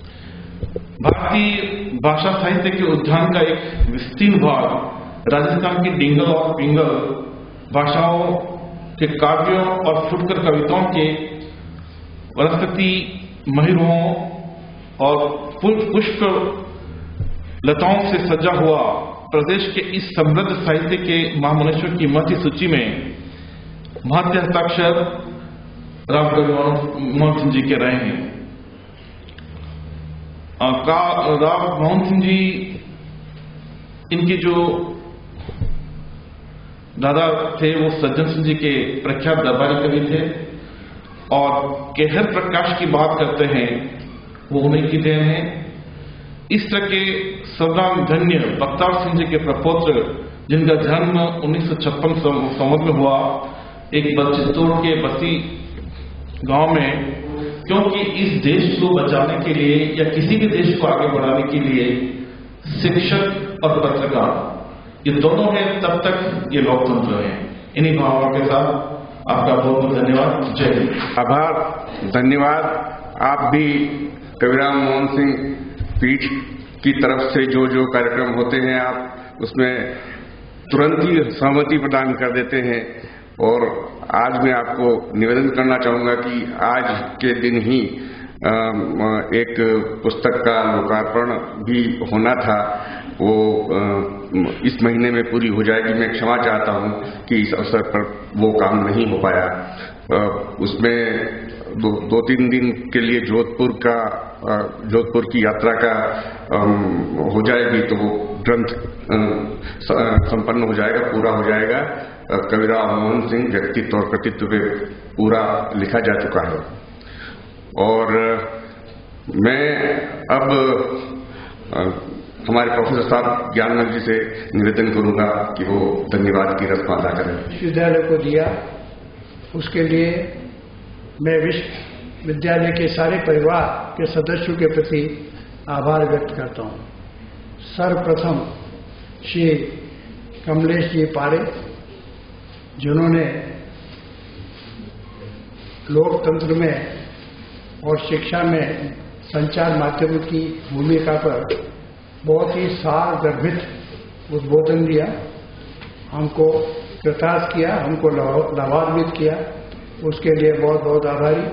भारतीय भाषा साहित्य के उद्यान का एक विस्तीर्ण भाग राजस्थान की डिंगल और पिंगल भाषाओं के काव्यों और फुटकर कविताओं के वनस्पति महिरों और पुष्प लताओं से सजा हुआ प्रदेश के इस समृद्ध साहित्य के महामनुष्यों की महती सूची में महत्य हस्ताक्षर राम कवि मोहन सिंह जी के रहे हैं। राम मोहन सिंह जी इनके जो दादा थे वो सज्जन सिंह जी के प्रख्यात दरबारी कवि थे और केहर प्रकाश की बात करते हैं वो उन्हीं की देन है। इस तरह के सर्वनाम धन्य बख्तार सिंह जी के प्रपौत्र जिनका जन्म उन्नीस सौ छप्पन संवत में हुआ एक बलचित्तौड़ के बसी गांव में, क्योंकि इस देश को बचाने के लिए या किसी भी देश को आगे बढ़ाने के लिए शिक्षक और पत्रकार ये दोनों हैं, तब तक ये लोकतंत्र है। इन्हीं भावों के साथ आपका बहुत बहुत धन्यवाद। जय हिंद। आभार, धन्यवाद। आप भी कविराम मोहन सिंह पीठ की तरफ से जो जो कार्यक्रम होते हैं आप उसमें तुरंत ही सहमति प्रदान कर देते हैं और आज मैं आपको निवेदन करना चाहूंगा कि आज के दिन ही एक पुस्तक का लोकार्पण भी होना था, वो इस महीने में पूरी हो जाएगी। मैं क्षमा चाहता हूं कि इस अवसर पर वो काम नहीं हो पाया। उसमें दो, दो तीन दिन के लिए जोधपुर का जोधपुर की यात्रा का हो जाएगी तो वो ग्रंथ संपन्न हो जाएगा, पूरा हो जाएगा। कविराम मोहन सिंह व्यक्तित्व और कृतित्व पे पूरा लिखा जा चुका है। और मैं अब हमारे प्रोफेसर साहब ज्ञाननगर जी से निवेदन करूंगा कि वो धन्यवाद की रस्म अदा करें। विश्वविद्यालय को दिया उसके लिए मैं विश्वविद्यालय के सारे परिवार के सदस्यों के प्रति आभार व्यक्त करता हूं। सर्वप्रथम श्री कमलेश जी पारे जिन्होंने लोकतंत्र में और शिक्षा में संचार माध्यमों की भूमिका पर बहुत ही सार गर्भित उद्बोधन दिया, हमको कृतार्थ किया, हमको लाभान्वित किया, उसके लिए बहुत बहुत आभारी।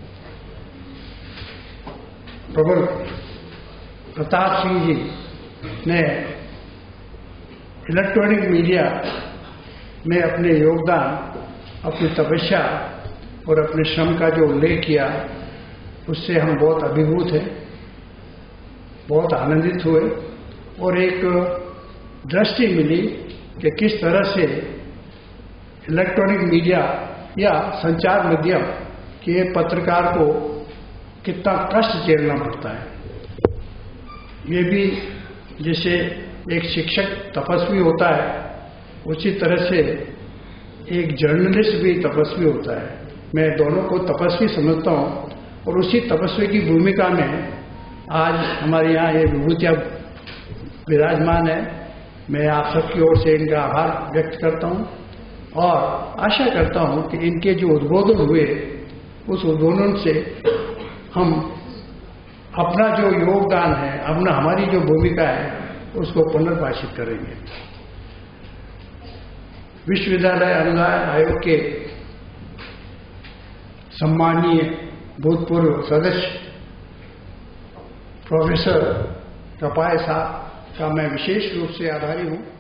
प्रबल प्रताप सिंह जी ने इलेक्ट्रॉनिक मीडिया में अपने योगदान, अपनी तपस्या और अपने श्रम का जो उल्लेख किया उससे हम बहुत अभिभूत हैं, बहुत आनंदित हुए और एक दृष्टि मिली कि किस तरह से इलेक्ट्रॉनिक मीडिया या संचार माध्यम के पत्रकार को कितना कष्ट झेलना पड़ता है। ये भी जैसे एक शिक्षक तपस्वी होता है उसी तरह से एक जर्नलिस्ट भी तपस्वी होता है। मैं दोनों को तपस्वी समझता हूँ और उसी तपस्वी की भूमिका में आज हमारे यहाँ ये विभूतियाँ विराजमान है। मैं आप सबकी ओर से इनका आभार व्यक्त करता हूँ और आशा करता हूँ कि इनके जो उद्बोधन हुए उस उद्बोधन से हम अपना जो योगदान है, अपना हमारी जो भूमिका है उसको पुनर्भाषित करेंगे। विश्वविद्यालय अनुदान आयोग के सम्मानीय भूतपूर्व सदस्य प्रोफेसर कपाय साहब का मैं विशेष रूप से आभारी हूँ।